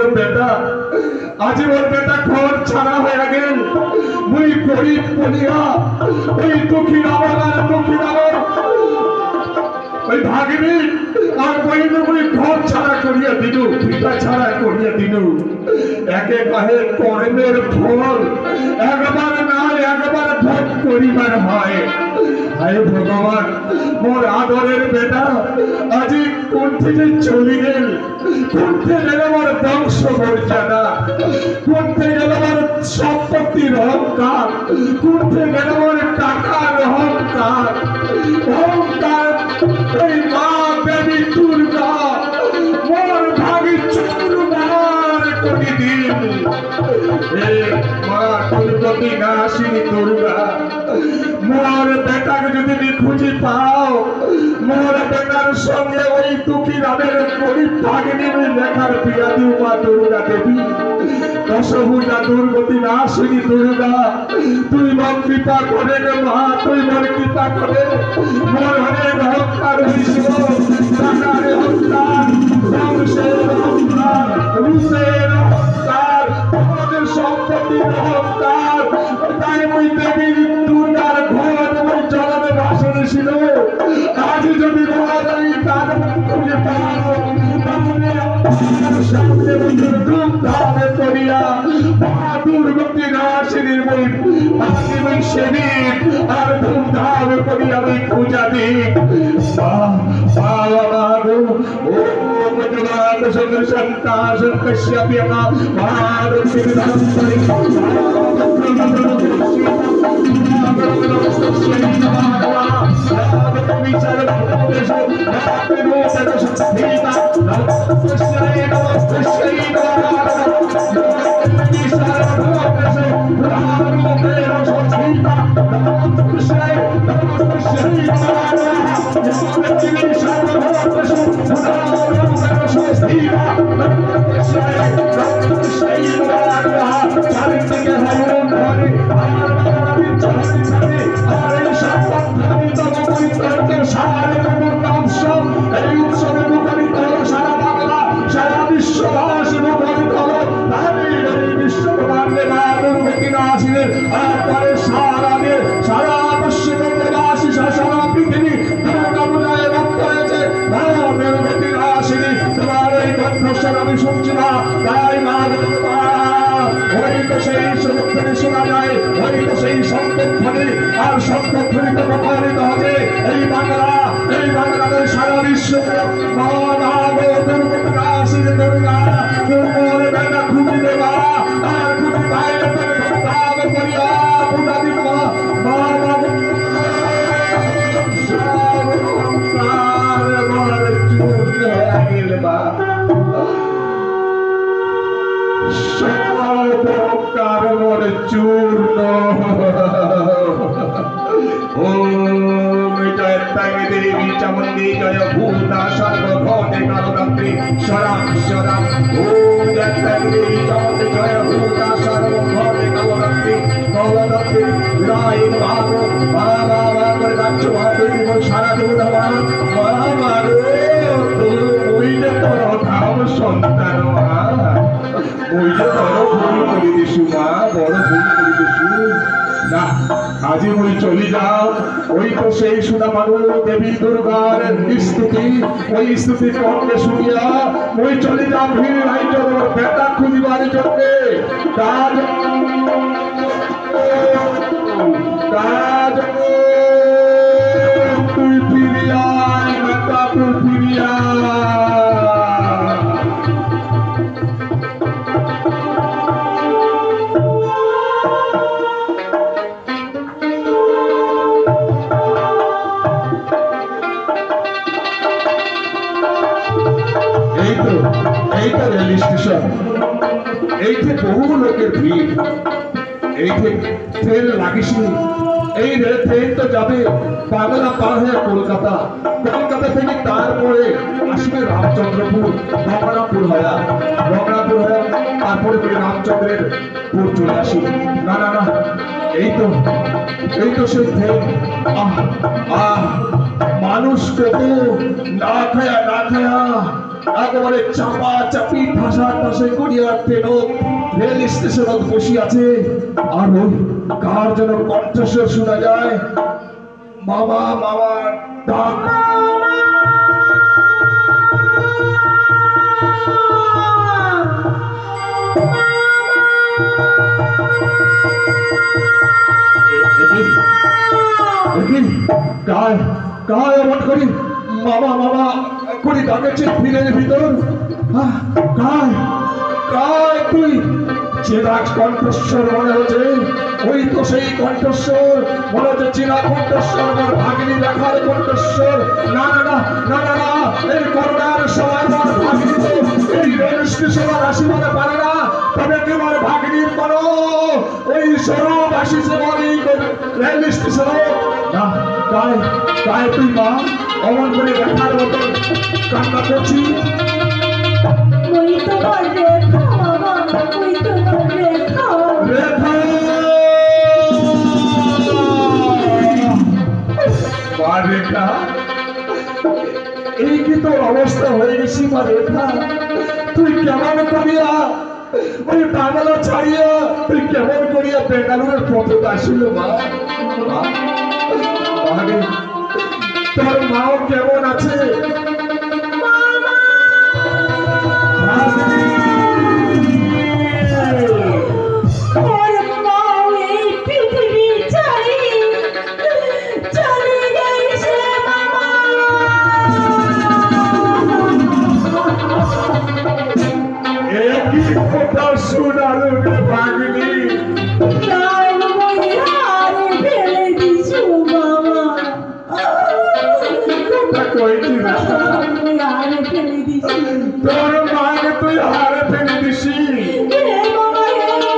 বেটা ঘর ছাড়া হয়ে গেল মুই গরিব বলিয়া ওই দুঃখী আমার ওই ভাগিনী আর বইনে মুই ঘর ছাড়া করিয়া দিল পিতা ছাড়া করিয়া দিল একে কাহে কর্মের ফল একবার না একবার ভোগ করিবার হয় হায় ভগবান, মোর আদরের বেটা আজি কোন থেকে চলি গেল, কোনতে গেল আমার বংশ মর্যাদা, কোনতে গেল আমার সম্পত্তির অহংকার, কোনতে গেল আমার টাকার অহংকার। অহংকার এই মা দেবী দুর্গা মোর ভাগি চুরমার কোটি দিন। হে মা দুর্গতি নাশিনী দুর্গা, মোর বেটাকে যদি তুমি খুঁজে পাও, মোর বেটার সঙ্গে ওই দুঃখী রামের গরিব ভাগিনী লেখার বিয়া দিও মা দুর্গা দেবী। দশভুজা দুর্গতি নাশিনী দুর্গা, তুই মন কৃপা করে রে মা, তুই মন কৃপা করে। মোর অনেক অহংকার হয়েছিল, টাকার অহংকার, বংশের অহংকার, রূপের অহংকার, আমাদের সম্পত্তির অহংকার, তাই ওই দেবী দুর্গার ঘর ওই জলাতে বাসন ছিল। আজ যদি মহারানী তার খুঁজে পাও, তাহলে আমার সামনে ধুমধামে করিয়া মা দুর্গতি নাশিনীর ওই সেদিন আর ধুমধামে করিয়া ওই পূজা দিক। আমি শুনছি না, তাই মা ওই তো সেই সমুদ্রে শোনা যায়, ওই তো সেই সংরক্ষণে আর সংরক্ষণিত প্রকারিত হবে এই বাংলাদেশ সারা বিশ্বকে দুর্গা দুর্গা বেটা খুঁজে দেবা আর খুঁজে বাইরে করিয়া পূজা দিব মা চূর্ণ। ওম জয় দেবী চামুণ্ডী জয় ভূতা সর্বভৌতে কালরাত্রি স্বরাম স্বরাম। ওম জয় দেবী চামুণ্ডী জয় ভূতা সর্বভৌতে কালরাত্রি কালরাত্রি রায় ভাব বাবা বাবা রাজ্য ভাবি সারা দেবতা বাবা ওই যে তোর ধাম সন্তান ওই যে বড় ভুল করে দিছু মা, বড় ভুল করে দিছু না। আজি ওই চলি যাও, ওই তো সেই সুদামানু দেবী দুর্গার স্তুতি, ওই স্তুতি কণ্ঠে শুনিয়া ওই চলে যাও ভিড় নাই তোর বেটা খুঁজিবার জন্যে। কাজ কাজ তুই ফিরিয়া বেটা তুই ফিরিয়া। এইটা রেল স্টেশন, এইতে বহু লোকের ভিড়, এইতে ট্রেন লাগিসনি। এই রেল ট্রেন তো যাবে বাংলা পার হয়ে কলকাতা, কলকাতা থেকে তারপরে আসবে রামচন্দ্রপুর, গঙ্গারামপুর হয়ে তারপরে রামচন্দ্রের পুর চলে আসি। না না না, এই তো সেই ট্রেন। মানুষ কত না খায়া একেবারে চাপা চাপি ঠাসা ঠাসে করিয়া ট্রেন রেল স্টেশনত বসি আছে। আর ওই কার যেন কণ্ঠস্বর শোনা যায়, মামা মামা ডাক। গায় গায় এমন করি মামা মামা করি ডাকেছে ফিরের ভিতর গায় গায় তুই চিরাগ কণ্ঠস্বর মনে হচ্ছে ওই তো সেই কণ্ঠস্বর মনে হচ্ছে চিরাগ কণ্ঠস্বর আমার ভাগিনী দেখার কণ্ঠস্বর না না না না না না এই করোনার সময় আমার ভাগিনী তো এই রেল স্টেশনে আসিবারে পারে না তবে তোমার ভাগিনীর করো ওই স্বরূপ আসিছে বলি রেল স্টেশনে না গায় গায় তুই মা অমন করে দেখার মতো কান্না করছি ওই তোমার রেখা বাবা, ওই তোমার রেখা। রেখা এই কি তোর অবস্থা হয়ে গেছি মা রেখা তুই কেমন করিয়া ওই বাংলা ছাড়িয়া তুই কেমন করিয়া বেঙ্গালুরের পথে আসিল মা তোর মাও কেমন আছে ওর মাও এই পৃথিবী ছাড়ি চলে গেছে মামা। একই কথা শোনালো রে পাগলি তার মই হারে ফেলে দিছো মামা। কথা কইছি না মই হারে ফেলে দিছি। তোর মাকে তুই হারে ফেলে দিছি হে মামা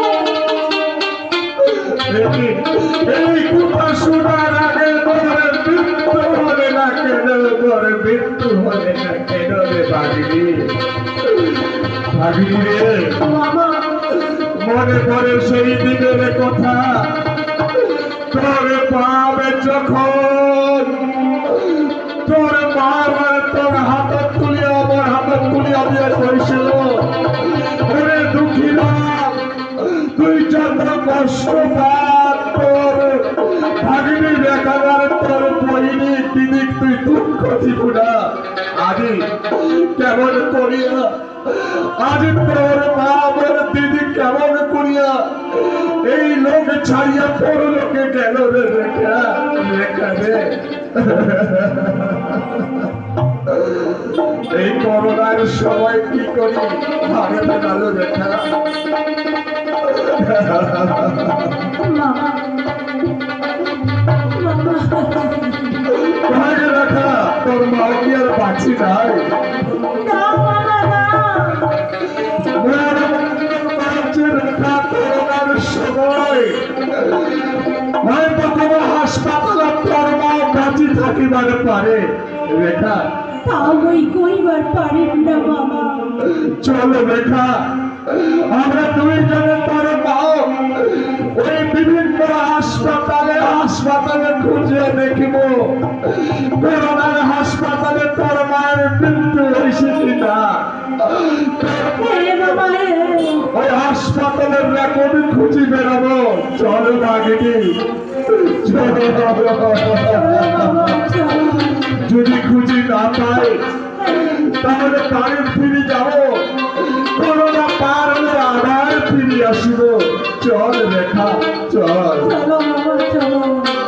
হে। এই কথা শোনার আগে তোর মৃত্যু হলে না কেন তোর মৃত্যু হলে না কেন রে পাগলি পাগলি রে মামা মনে পড়ে সেই দিনের কথা তোর পাবে যখন তোর মা তোর হাতত তুলিয়া আমার হাতত তুলিয়া দিয়ে কইছিল ওরে দুঃখীরা তুই যত কষ্ট পার তোর ভাগিনী দেখাবার তোর বহিনী দিদি তুই দুঃখ দিব না আদি কেমন করিয়া আজ তোর মা আমার দিদি কেমন করিয়া এই লোক ছাড়িয়া তোর লোকে গেল রে রেখা রেখা রে এই করোনার সময় কি করি ভাগে গেল রেখা ভাগে রাখা তোর মা কি আর বাঁচি নাই হাসপাতালে তোর মা বাঁচি থাকিবার পারে রেখা তাও ওই কইবার পারেন না মামা। চলো রেখা আমরা দুইজনে তোর মাও ওই বিভিন্ন হাসপাতালে খুঁজে দেখিব করোনার হাসপাতালে তোর মায়ের মৃত্যু হয়েছে কিনা হে মামা হে। ওই হাসপাতালের রেকর্ড খুঁজি বেরোবো চলো বাগিনী যদি খুঁজি না পাই তাহলে বাড়ি ফিরে যাবো করোনা পার হলে আবার ফিরে আসিব চল রেখা চল চলো মামা চলো।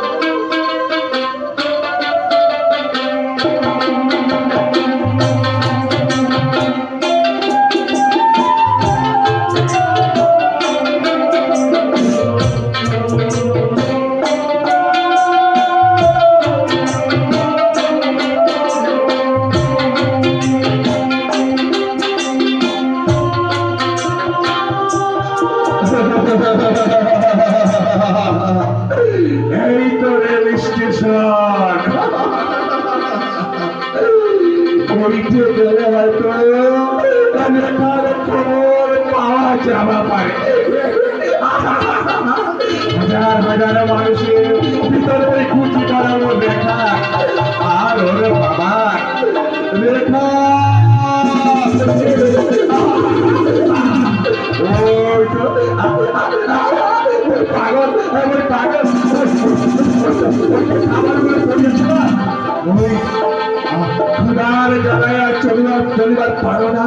এই তো রেল স্টেশন ওইতে গেলে হয়তো রেখার খবর পাওয়া যাবা পারে হাজার হাজার মানুষের ভিতরে ওই খুঁজি করাবো রেখা আর ওরে বাবা রেখা ওই তো পাগল ওই পাগল খাবারগুলো করিয়েছিল ওই ক্ষুধার জ্বালায় চলিবার পারো না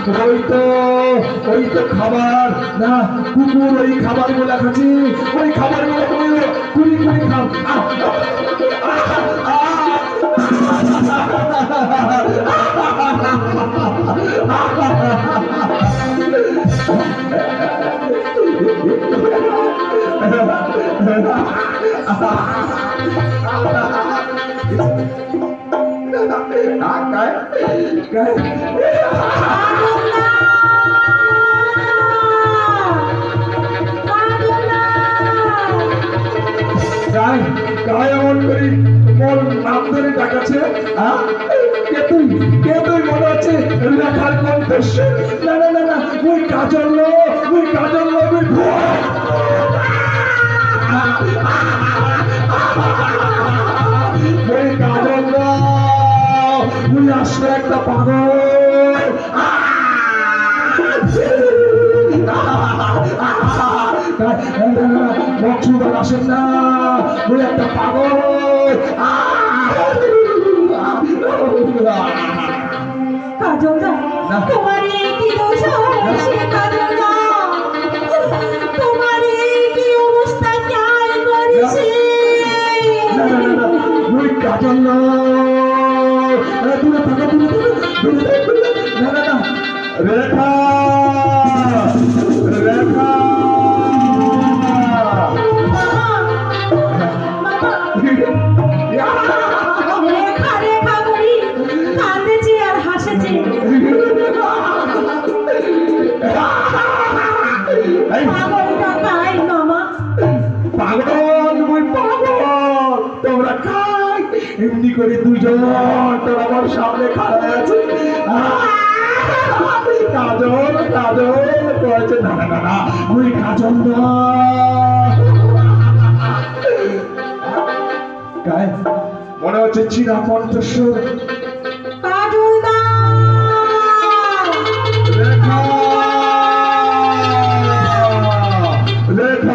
ওই তো খাবার না কুকুর ওই খাবারগুলো খাচ্ছি ওই খাবারগুলো কুড়ি কুড়ি খাও काय এমন করি মোর নাম ধরে ডাকাছে? কে তুই মনে আছে লেখার কণ্ঠস্বর? না না না না, ওই কাজল লো, ওই কাজল লো, ওই আসলে একটা পাগল। মকসুদার আসেন না, ওই একটা পাগল। কাজলদা, তোমার এই কি দোষ হয়েছে কাজলদা? তোমার এই কি অবস্থা কেন করেছে? না না না না, ওই কাজল না, দূরে থাকো, না না না, রেখা রেখা রেখা রেখা করি কাঁদেছে আর হাসেছে। পাগলটা কাই মামা? পাগল, ওই পাগল। তোমরা খাই এমনি করে দুজন তোর আমার সামনে খাড়া আছে। কাজল কাজল কয়েছে। না না না না, ওই কাজল না। গায়ে মনে হচ্ছে চিরা কণ্ঠস্বর। কাজলদা, রেখা রেখা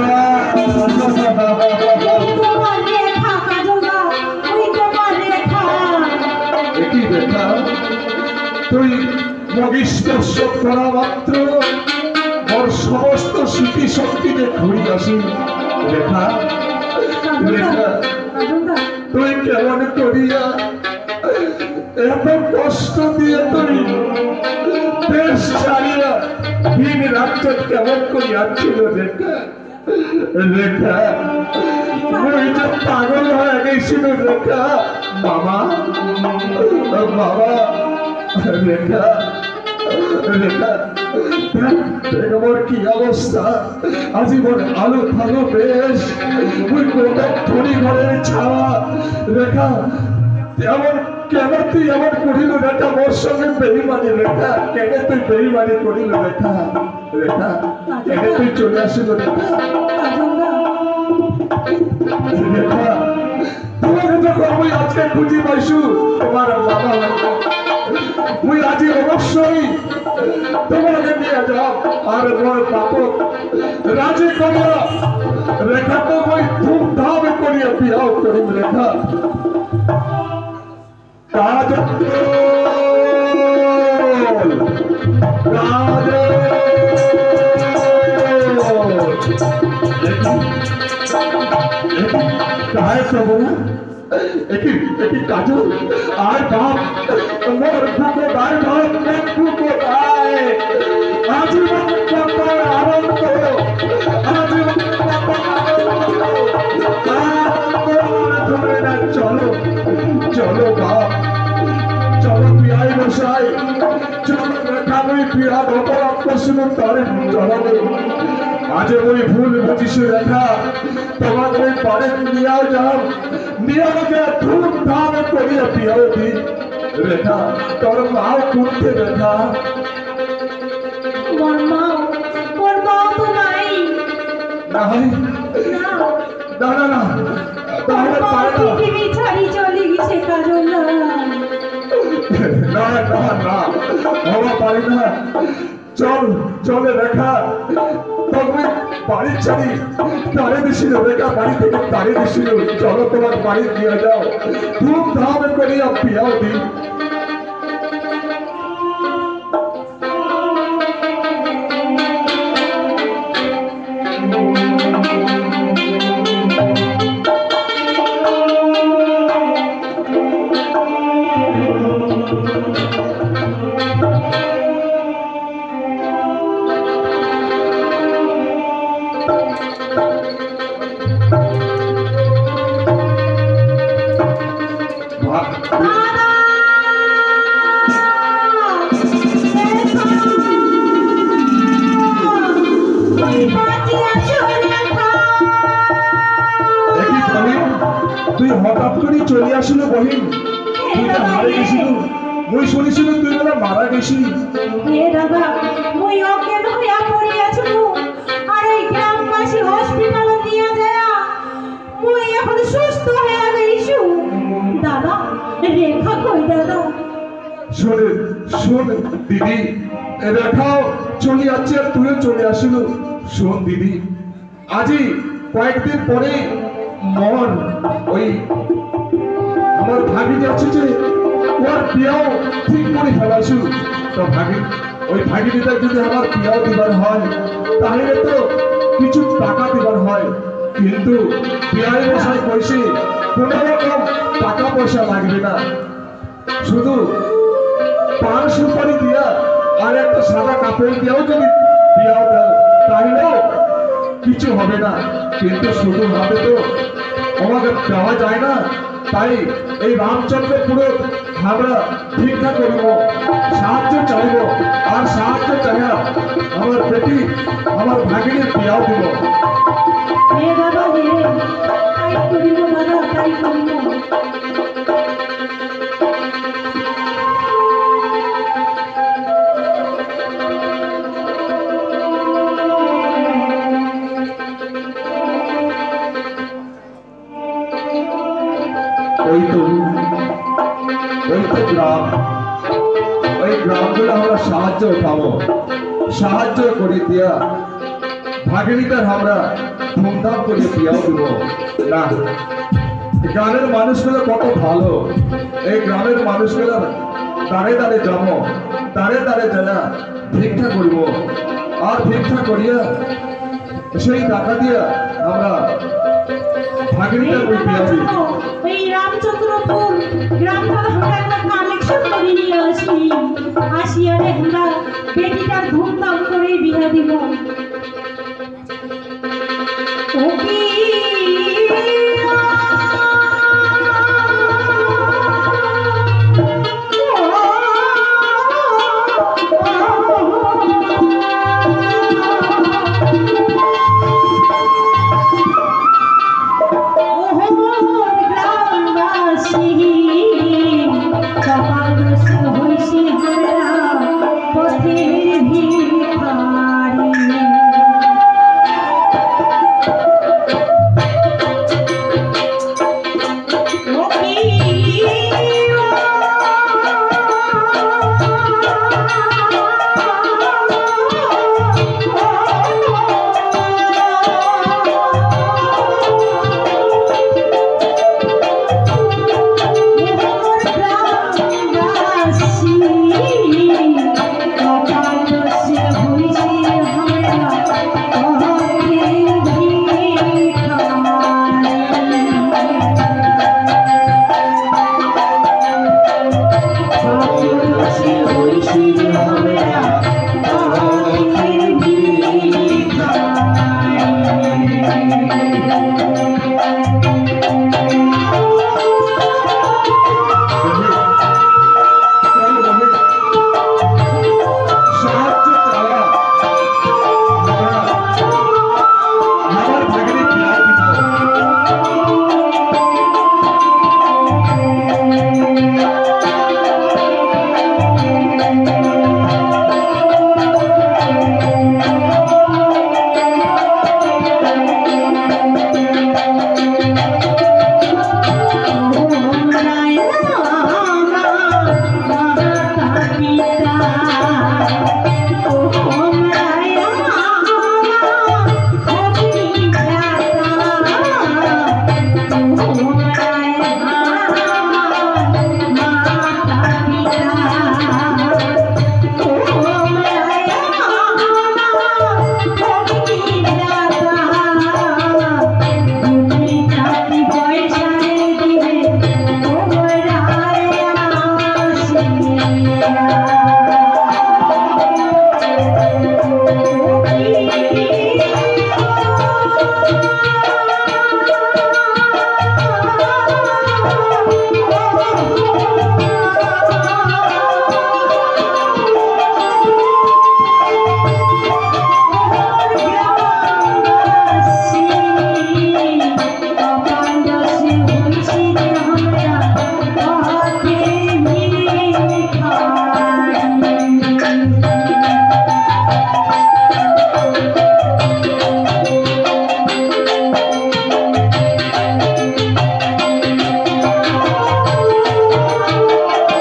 তোমার রেখা কাজলদা, ওই তোমার রেখা। একই রেখা, তুই মগিষ্ঠ করা মাত্র ওর সমস্ত স্মৃতি শক্তিকে ঘুরিয়ে আসি। রেখা রেখা, কাজলদা, তুই কেমন করিয়া এত কষ্ট দিয়ে তুই দেশ ছাড়িয়া দিন রাত্র কেমন করিয়াছিল রেখা? রেখা, ওই যে পাগল হয়ে গেছিল রেখা। বাবা বাবা, রেখা রেখা, আমার কি অবস্থা আজীবন আলো ভালো বেশ, ওই গোটা ধনী ঘরের ছাওয়া। রেখা, এমন কেন তুই এমন করিল রেখা? মোর সঙ্গে বেইমানি রেখা, কেন তুই বেইমানি করিল রেখা? রেখা, কেন তুই চলে আসিল রেখা? কাজলদা, রেখা, তোমাকে যখন আমি আজকে খুঁজি পাইছু তোমার বাবা মুই আজি অবশ্যই তোমাকে নিয়ে যাও আর মোর বাপক রাজি করিয়া রেখা তো মই ধুমধাম করিয়া বিয়াও করিম। রেখা, কাজল কাজ প্রভু, একই কাজল আর বাপ মোর বুকে ভাই ভাই বুকে ভাই আজীবন বাবার আনন্দ, আজীবন বাবার আনন্দ ধরে না। চলো চলো বাপ, চলো পিয়াই বসাই, চলো রেখা ওই পিয়া অপরাধ করছিল তার চলো। আজ ওই ভুল বুঝিস রেখা, তোমার ওই পারে নিয়েও যাও, নিয়ে আমাকে ধুমধাম করিয়া পিয়াও দি। রেখা, তোর মাও করতে রেখা? ওর মাও তো নাই। না হয় না, না না না, তাহলে মা পারে না। পৃথিবী ছাড়ি চলে গেছে কাজলদা। না না না, বাবা পারি না। চল চলে রেখা, তবে বাড়ি ছাড়ি তারে দিছিল রেখা, বাড়ি থেকে তারে দিছিল। চলো তোমার বাড়ি নিয়ে যাও, ধুমধাম করিয়া পিয়াও দি। তুই হঠাৎ করে চলে আসিল বহিন, তুই তো হারে গেছিল, মুই শুনেছিল তুই বলে মারা গেছিস। হে দাদা, মুই অজ্ঞান হইয়া পড়িয়াছিল, আর এই গ্রামবাসী হসপিটাল নিয়ে যায়, মুই এখন সুস্থ হয়ে গেইছু। দাদা, রেখা কই দাদা? শোনে শোন দিদি, রেখাও চলে যাচ্ছে আর তুইও চলে আসিল। শোন দিদি, আজই কয়েকদিন পরে মন ওই আমার ভাগি যাচ্ছে যে ওর বিয়াও ঠিক করে ফেলাছু। তো ভাগি ওই ভাগিনীটা যদি আমার বিয়াও দিবার হয় তাহলে তো কিছু টাকা দিবার হয়, কিন্তু বিয়ায় বসায় পয়সে কোনো রকম টাকা পয়সা লাগবে না, শুধু পান সুপারি দিয়া আর একটা সাদা কাপড় দিয়েও যদি বিয়াও দেয় তাহলেও কিছু হবে না, কিন্তু শুধু ভাবে তো আমাকে দেওয়া যায় না। তাই এই রামচন্দ্রপুরে আমরা ভিক্ষা করব, সাহায্য চাইব, আর সাহায্য চাইয়া আমার বেটি আমার ভাগিনীর বিয়াও দিব। হে দাদা, হে তাই করিব দাদা, তাই করিব। ওই তো গ্রাম, ওই গ্রামগুলো আমরা সাহায্য পাবো, সাহায্য করে দিয়া ভাগিনীটার আমরা ধুমধাম করে বিয়াও দিব না। গ্রামের মানুষগুলো কত ভালো, এই গ্রামের মানুষগুলো দাঁড়ে দাঁড়ে যাবো, দাঁড়ে দাঁড়ে যারা ভিক্ষা করব, আর ভিক্ষা করিয়া সেই টাকা দিয়া আমরা ভাগিনীটার ওই বিয়া দিব। ওই রামচন্দ্রপুর গ্রামটা আমরা একটা কালেকশন করে নিয়ে আসি আর আমরা বেটিটার ধুমধাম করে বিয়ে দিব। ও কি কপাল হইসি হারা পথের ভিখারি।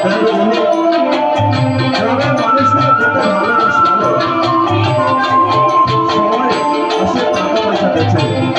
গ্রামের মানুষগুলো কত ভালো ভালো সবাই আসে টাকা পয়সা দিচ্ছে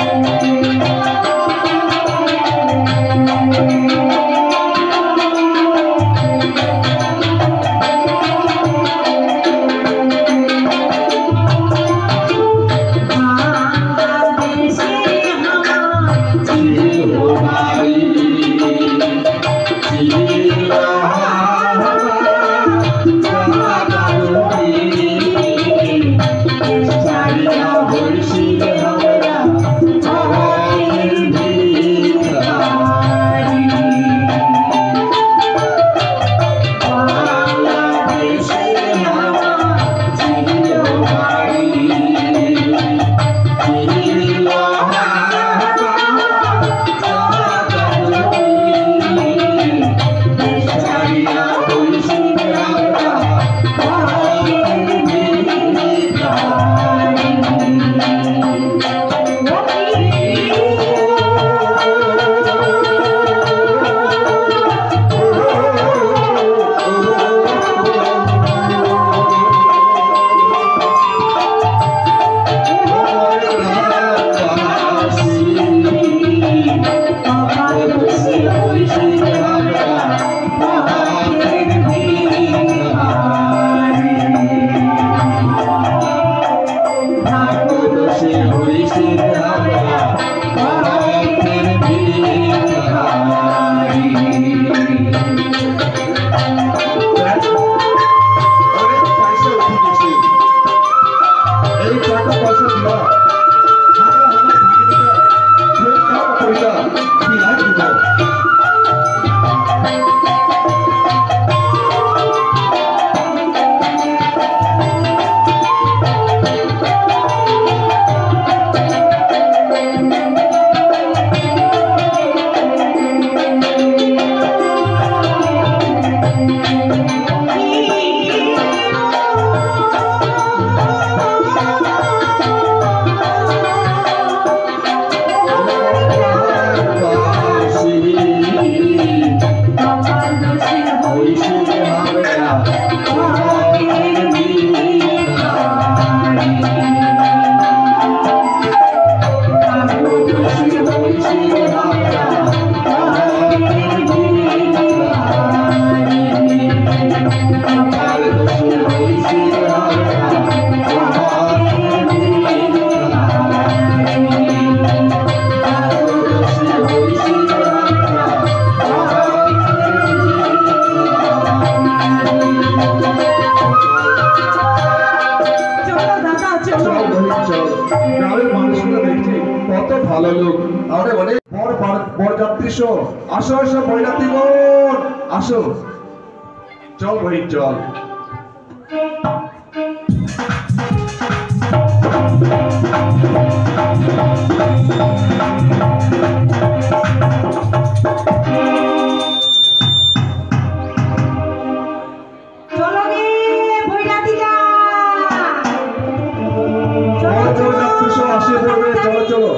গ্রামের মানুষগুলো দেখছি কত ভালো লোক আরে অনেক বরযাত্রী শো আসো আসো বরযাত্রী বোন আসো চল বহিন চল চলো গে বৈরাতিরা বরযাত্রী শো আসে পড়বে চলো চলো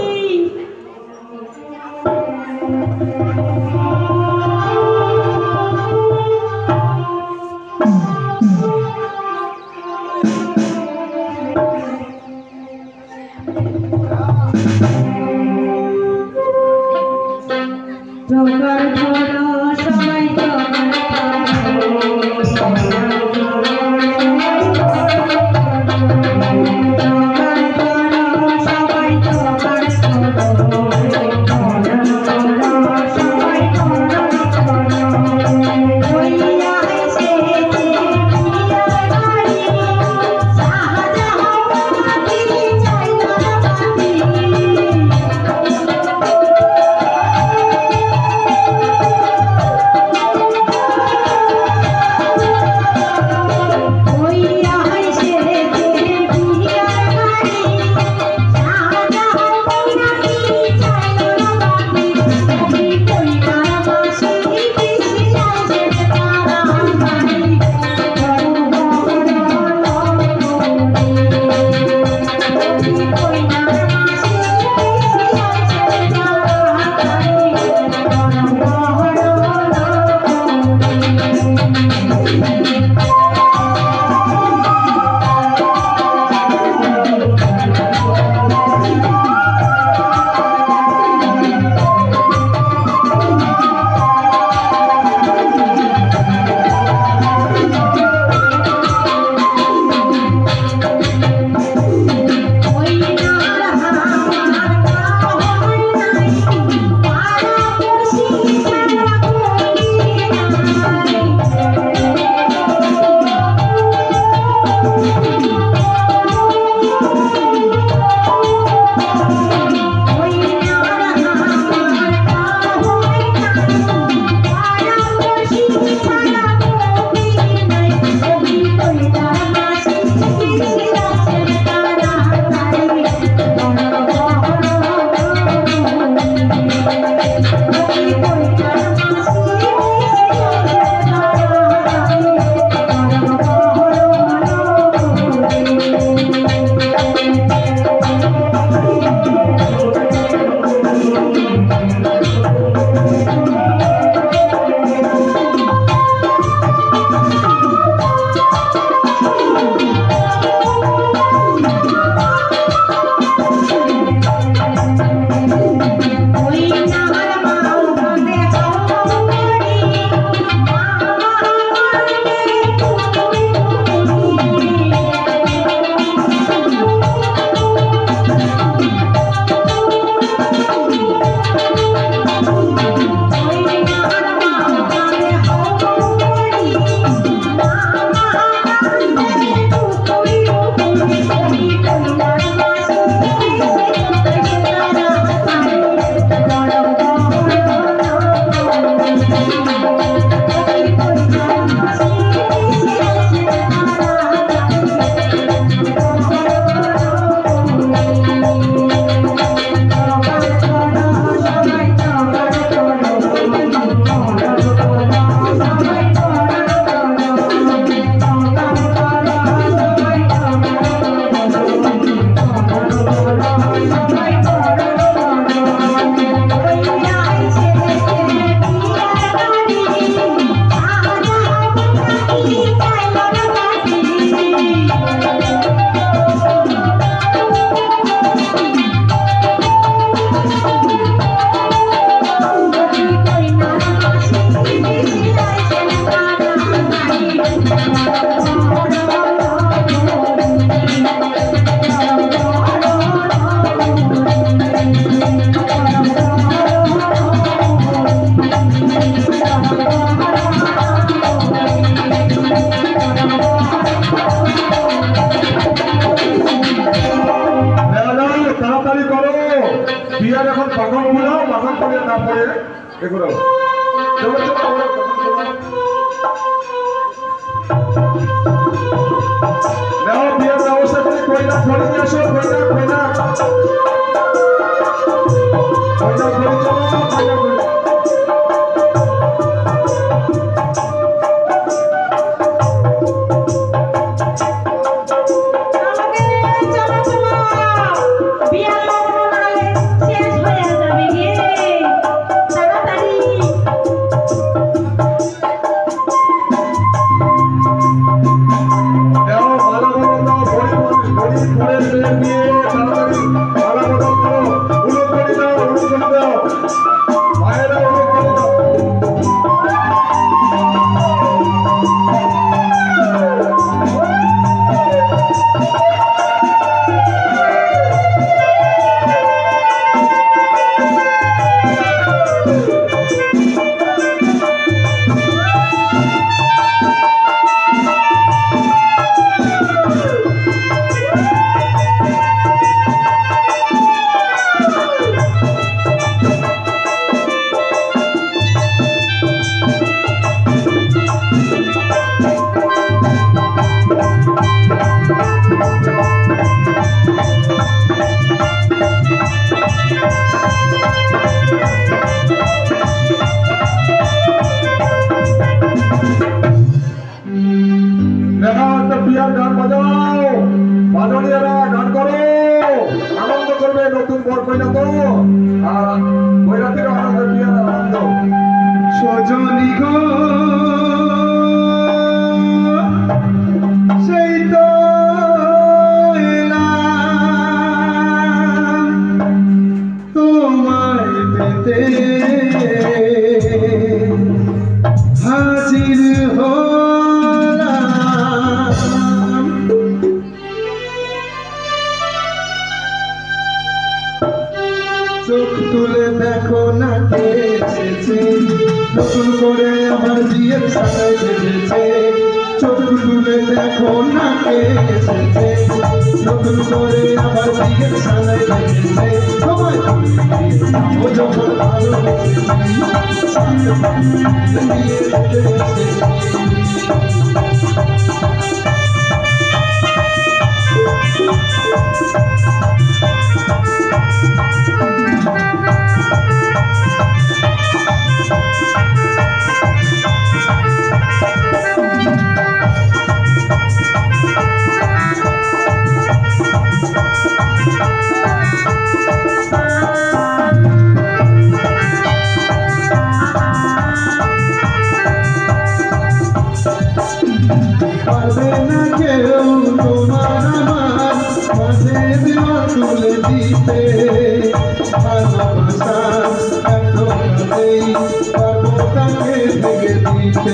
দেখো চলো চলো নাও বিয়ের ব্যবস্থা করে কইনা ফোন নিয়ে আসো কইনা কইনা কইনা ফোন চলো কইনা কইনা নতুন বর কইনা তো আর বৈরাতের আনন্দ বিয়ার আনন্দ সজনী গো সামনে দেখো না কে এসেছে নতুন করে আবার বিয়ের সানাই লেগেছে সবাই ও যখন ভালোবেসেছি সাথে নিয়ে যেতে এসেছি পারবে না কেউ তোমার আমার মাঝে দেওয়া তুলে দিতে ভালোবাসা এতটাই পারবো তাকে ভেঙে দিতে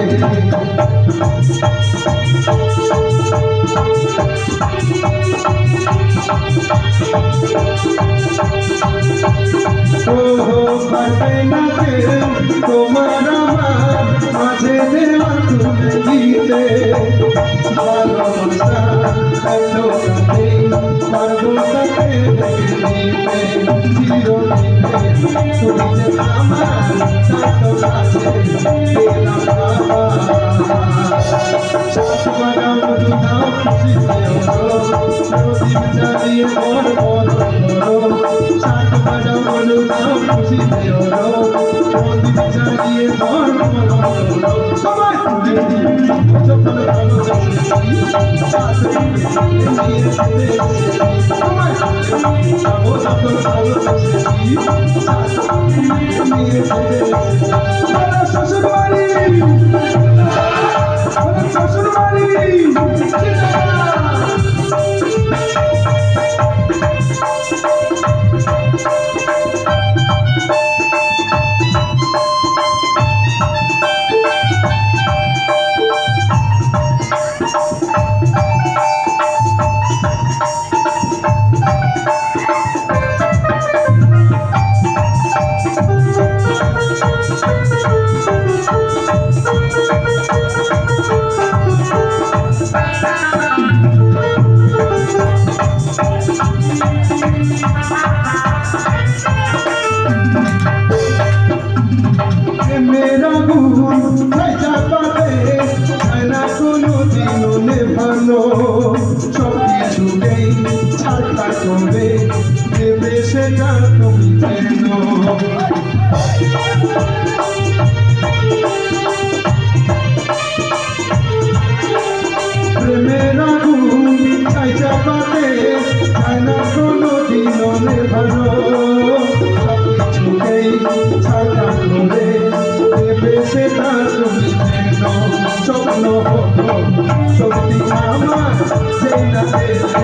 পারবে না কেউ তোমার আমার মাঝে দেওয়া তুলে দিতে ভালোবাসা এতটাই পারবো তাকে ভেঙে দিতে চিরদিনে তুমি যে আমার এত কাছে পেলাম বাবা দুধাও খুশি প্রদীপ জ্বালিয়ে মন মন করো শাক বাজাও দুধাও খুশি প্রদীপ জ্বালিয়ে মন মন করো সবাই তুলে দিই যখন ভালোবাসি সাথে নিয়ে যেতে সবাই যাবো যখন ভালোবাসি সাথে নিয়ে যেতে শ্বশুর বাড়ি শ্বশুর বাড়ি मेरा गुण कैसा पाते ना कोनो दिनों ने भानो छोटी छुटे छाता कोबे देवे से जा तुम जेनो मेरा गुण कैसा पाते ना कोनो दिनों ने भानो छोटी छुटे छाता कोबे দেশে তার তুমি যেন স্বপ্ন হতো সত্যি আমার সেই না দেশে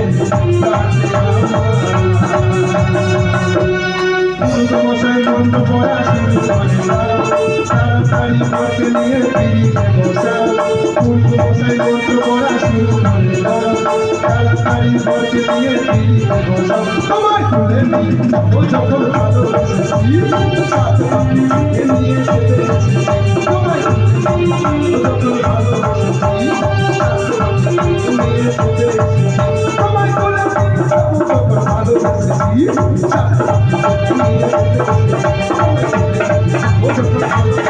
মশাই বন্ধ পড়া শুরু করে তাড়াতাড়ি পথে নিয়ে ফিরিতে বসা মশাই বন্ধ পড়া শুরু করে তাড়াতাড়ি পথে নিয়ে ফিরিতে বসা সবাই তুলে নিই ও যখন ভালোবেসেছি সাথে নিয়ে যেতে এসেছি সবাই ও যখন ভালোবেসেছি সাথে নিয়ে যেতে এসেছি সবাই তুলে নিই ও যখন ভালোবেসেছি সাথে নিয়ে যেতে এসেছি ও যখন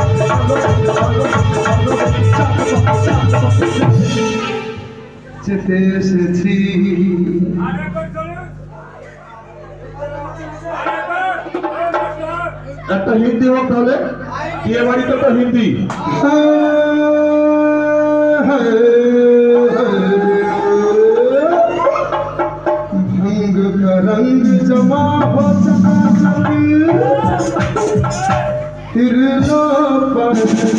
যেতে এসেছি একটা হিন্দি হোক তাহলে বিয়ে বাড়িতে তো হিন্দি भंग का रंग जमा हो फिर लो पर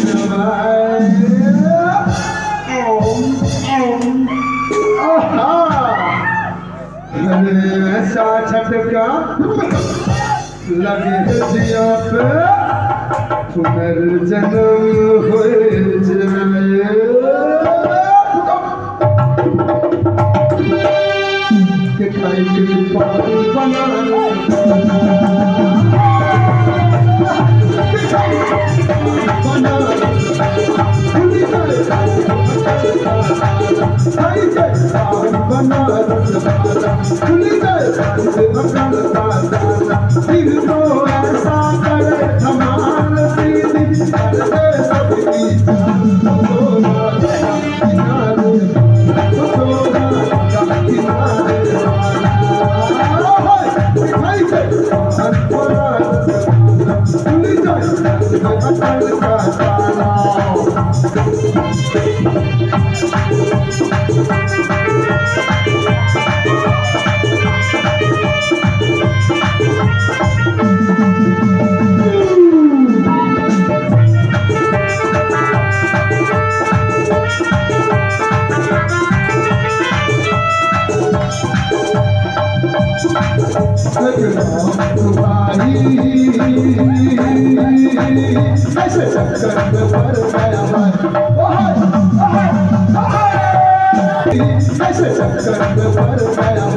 ऐसा झटका लगे जिया पे पुनर्जन्म हो जाए दिखाई के पाल बना बना भाई जय भाई बनारस वाला खुल जाए से भगवान का ताला दिल को ऐसा करे धमाल दीदी कर दे सबकी जान सोना किनारे सोना किनारे भाई जय भाई बनारस खुल जाए से भगवान का ताला ऐसे चक्कर में पड़ गया है ऐसे चक्कर में पड़ गया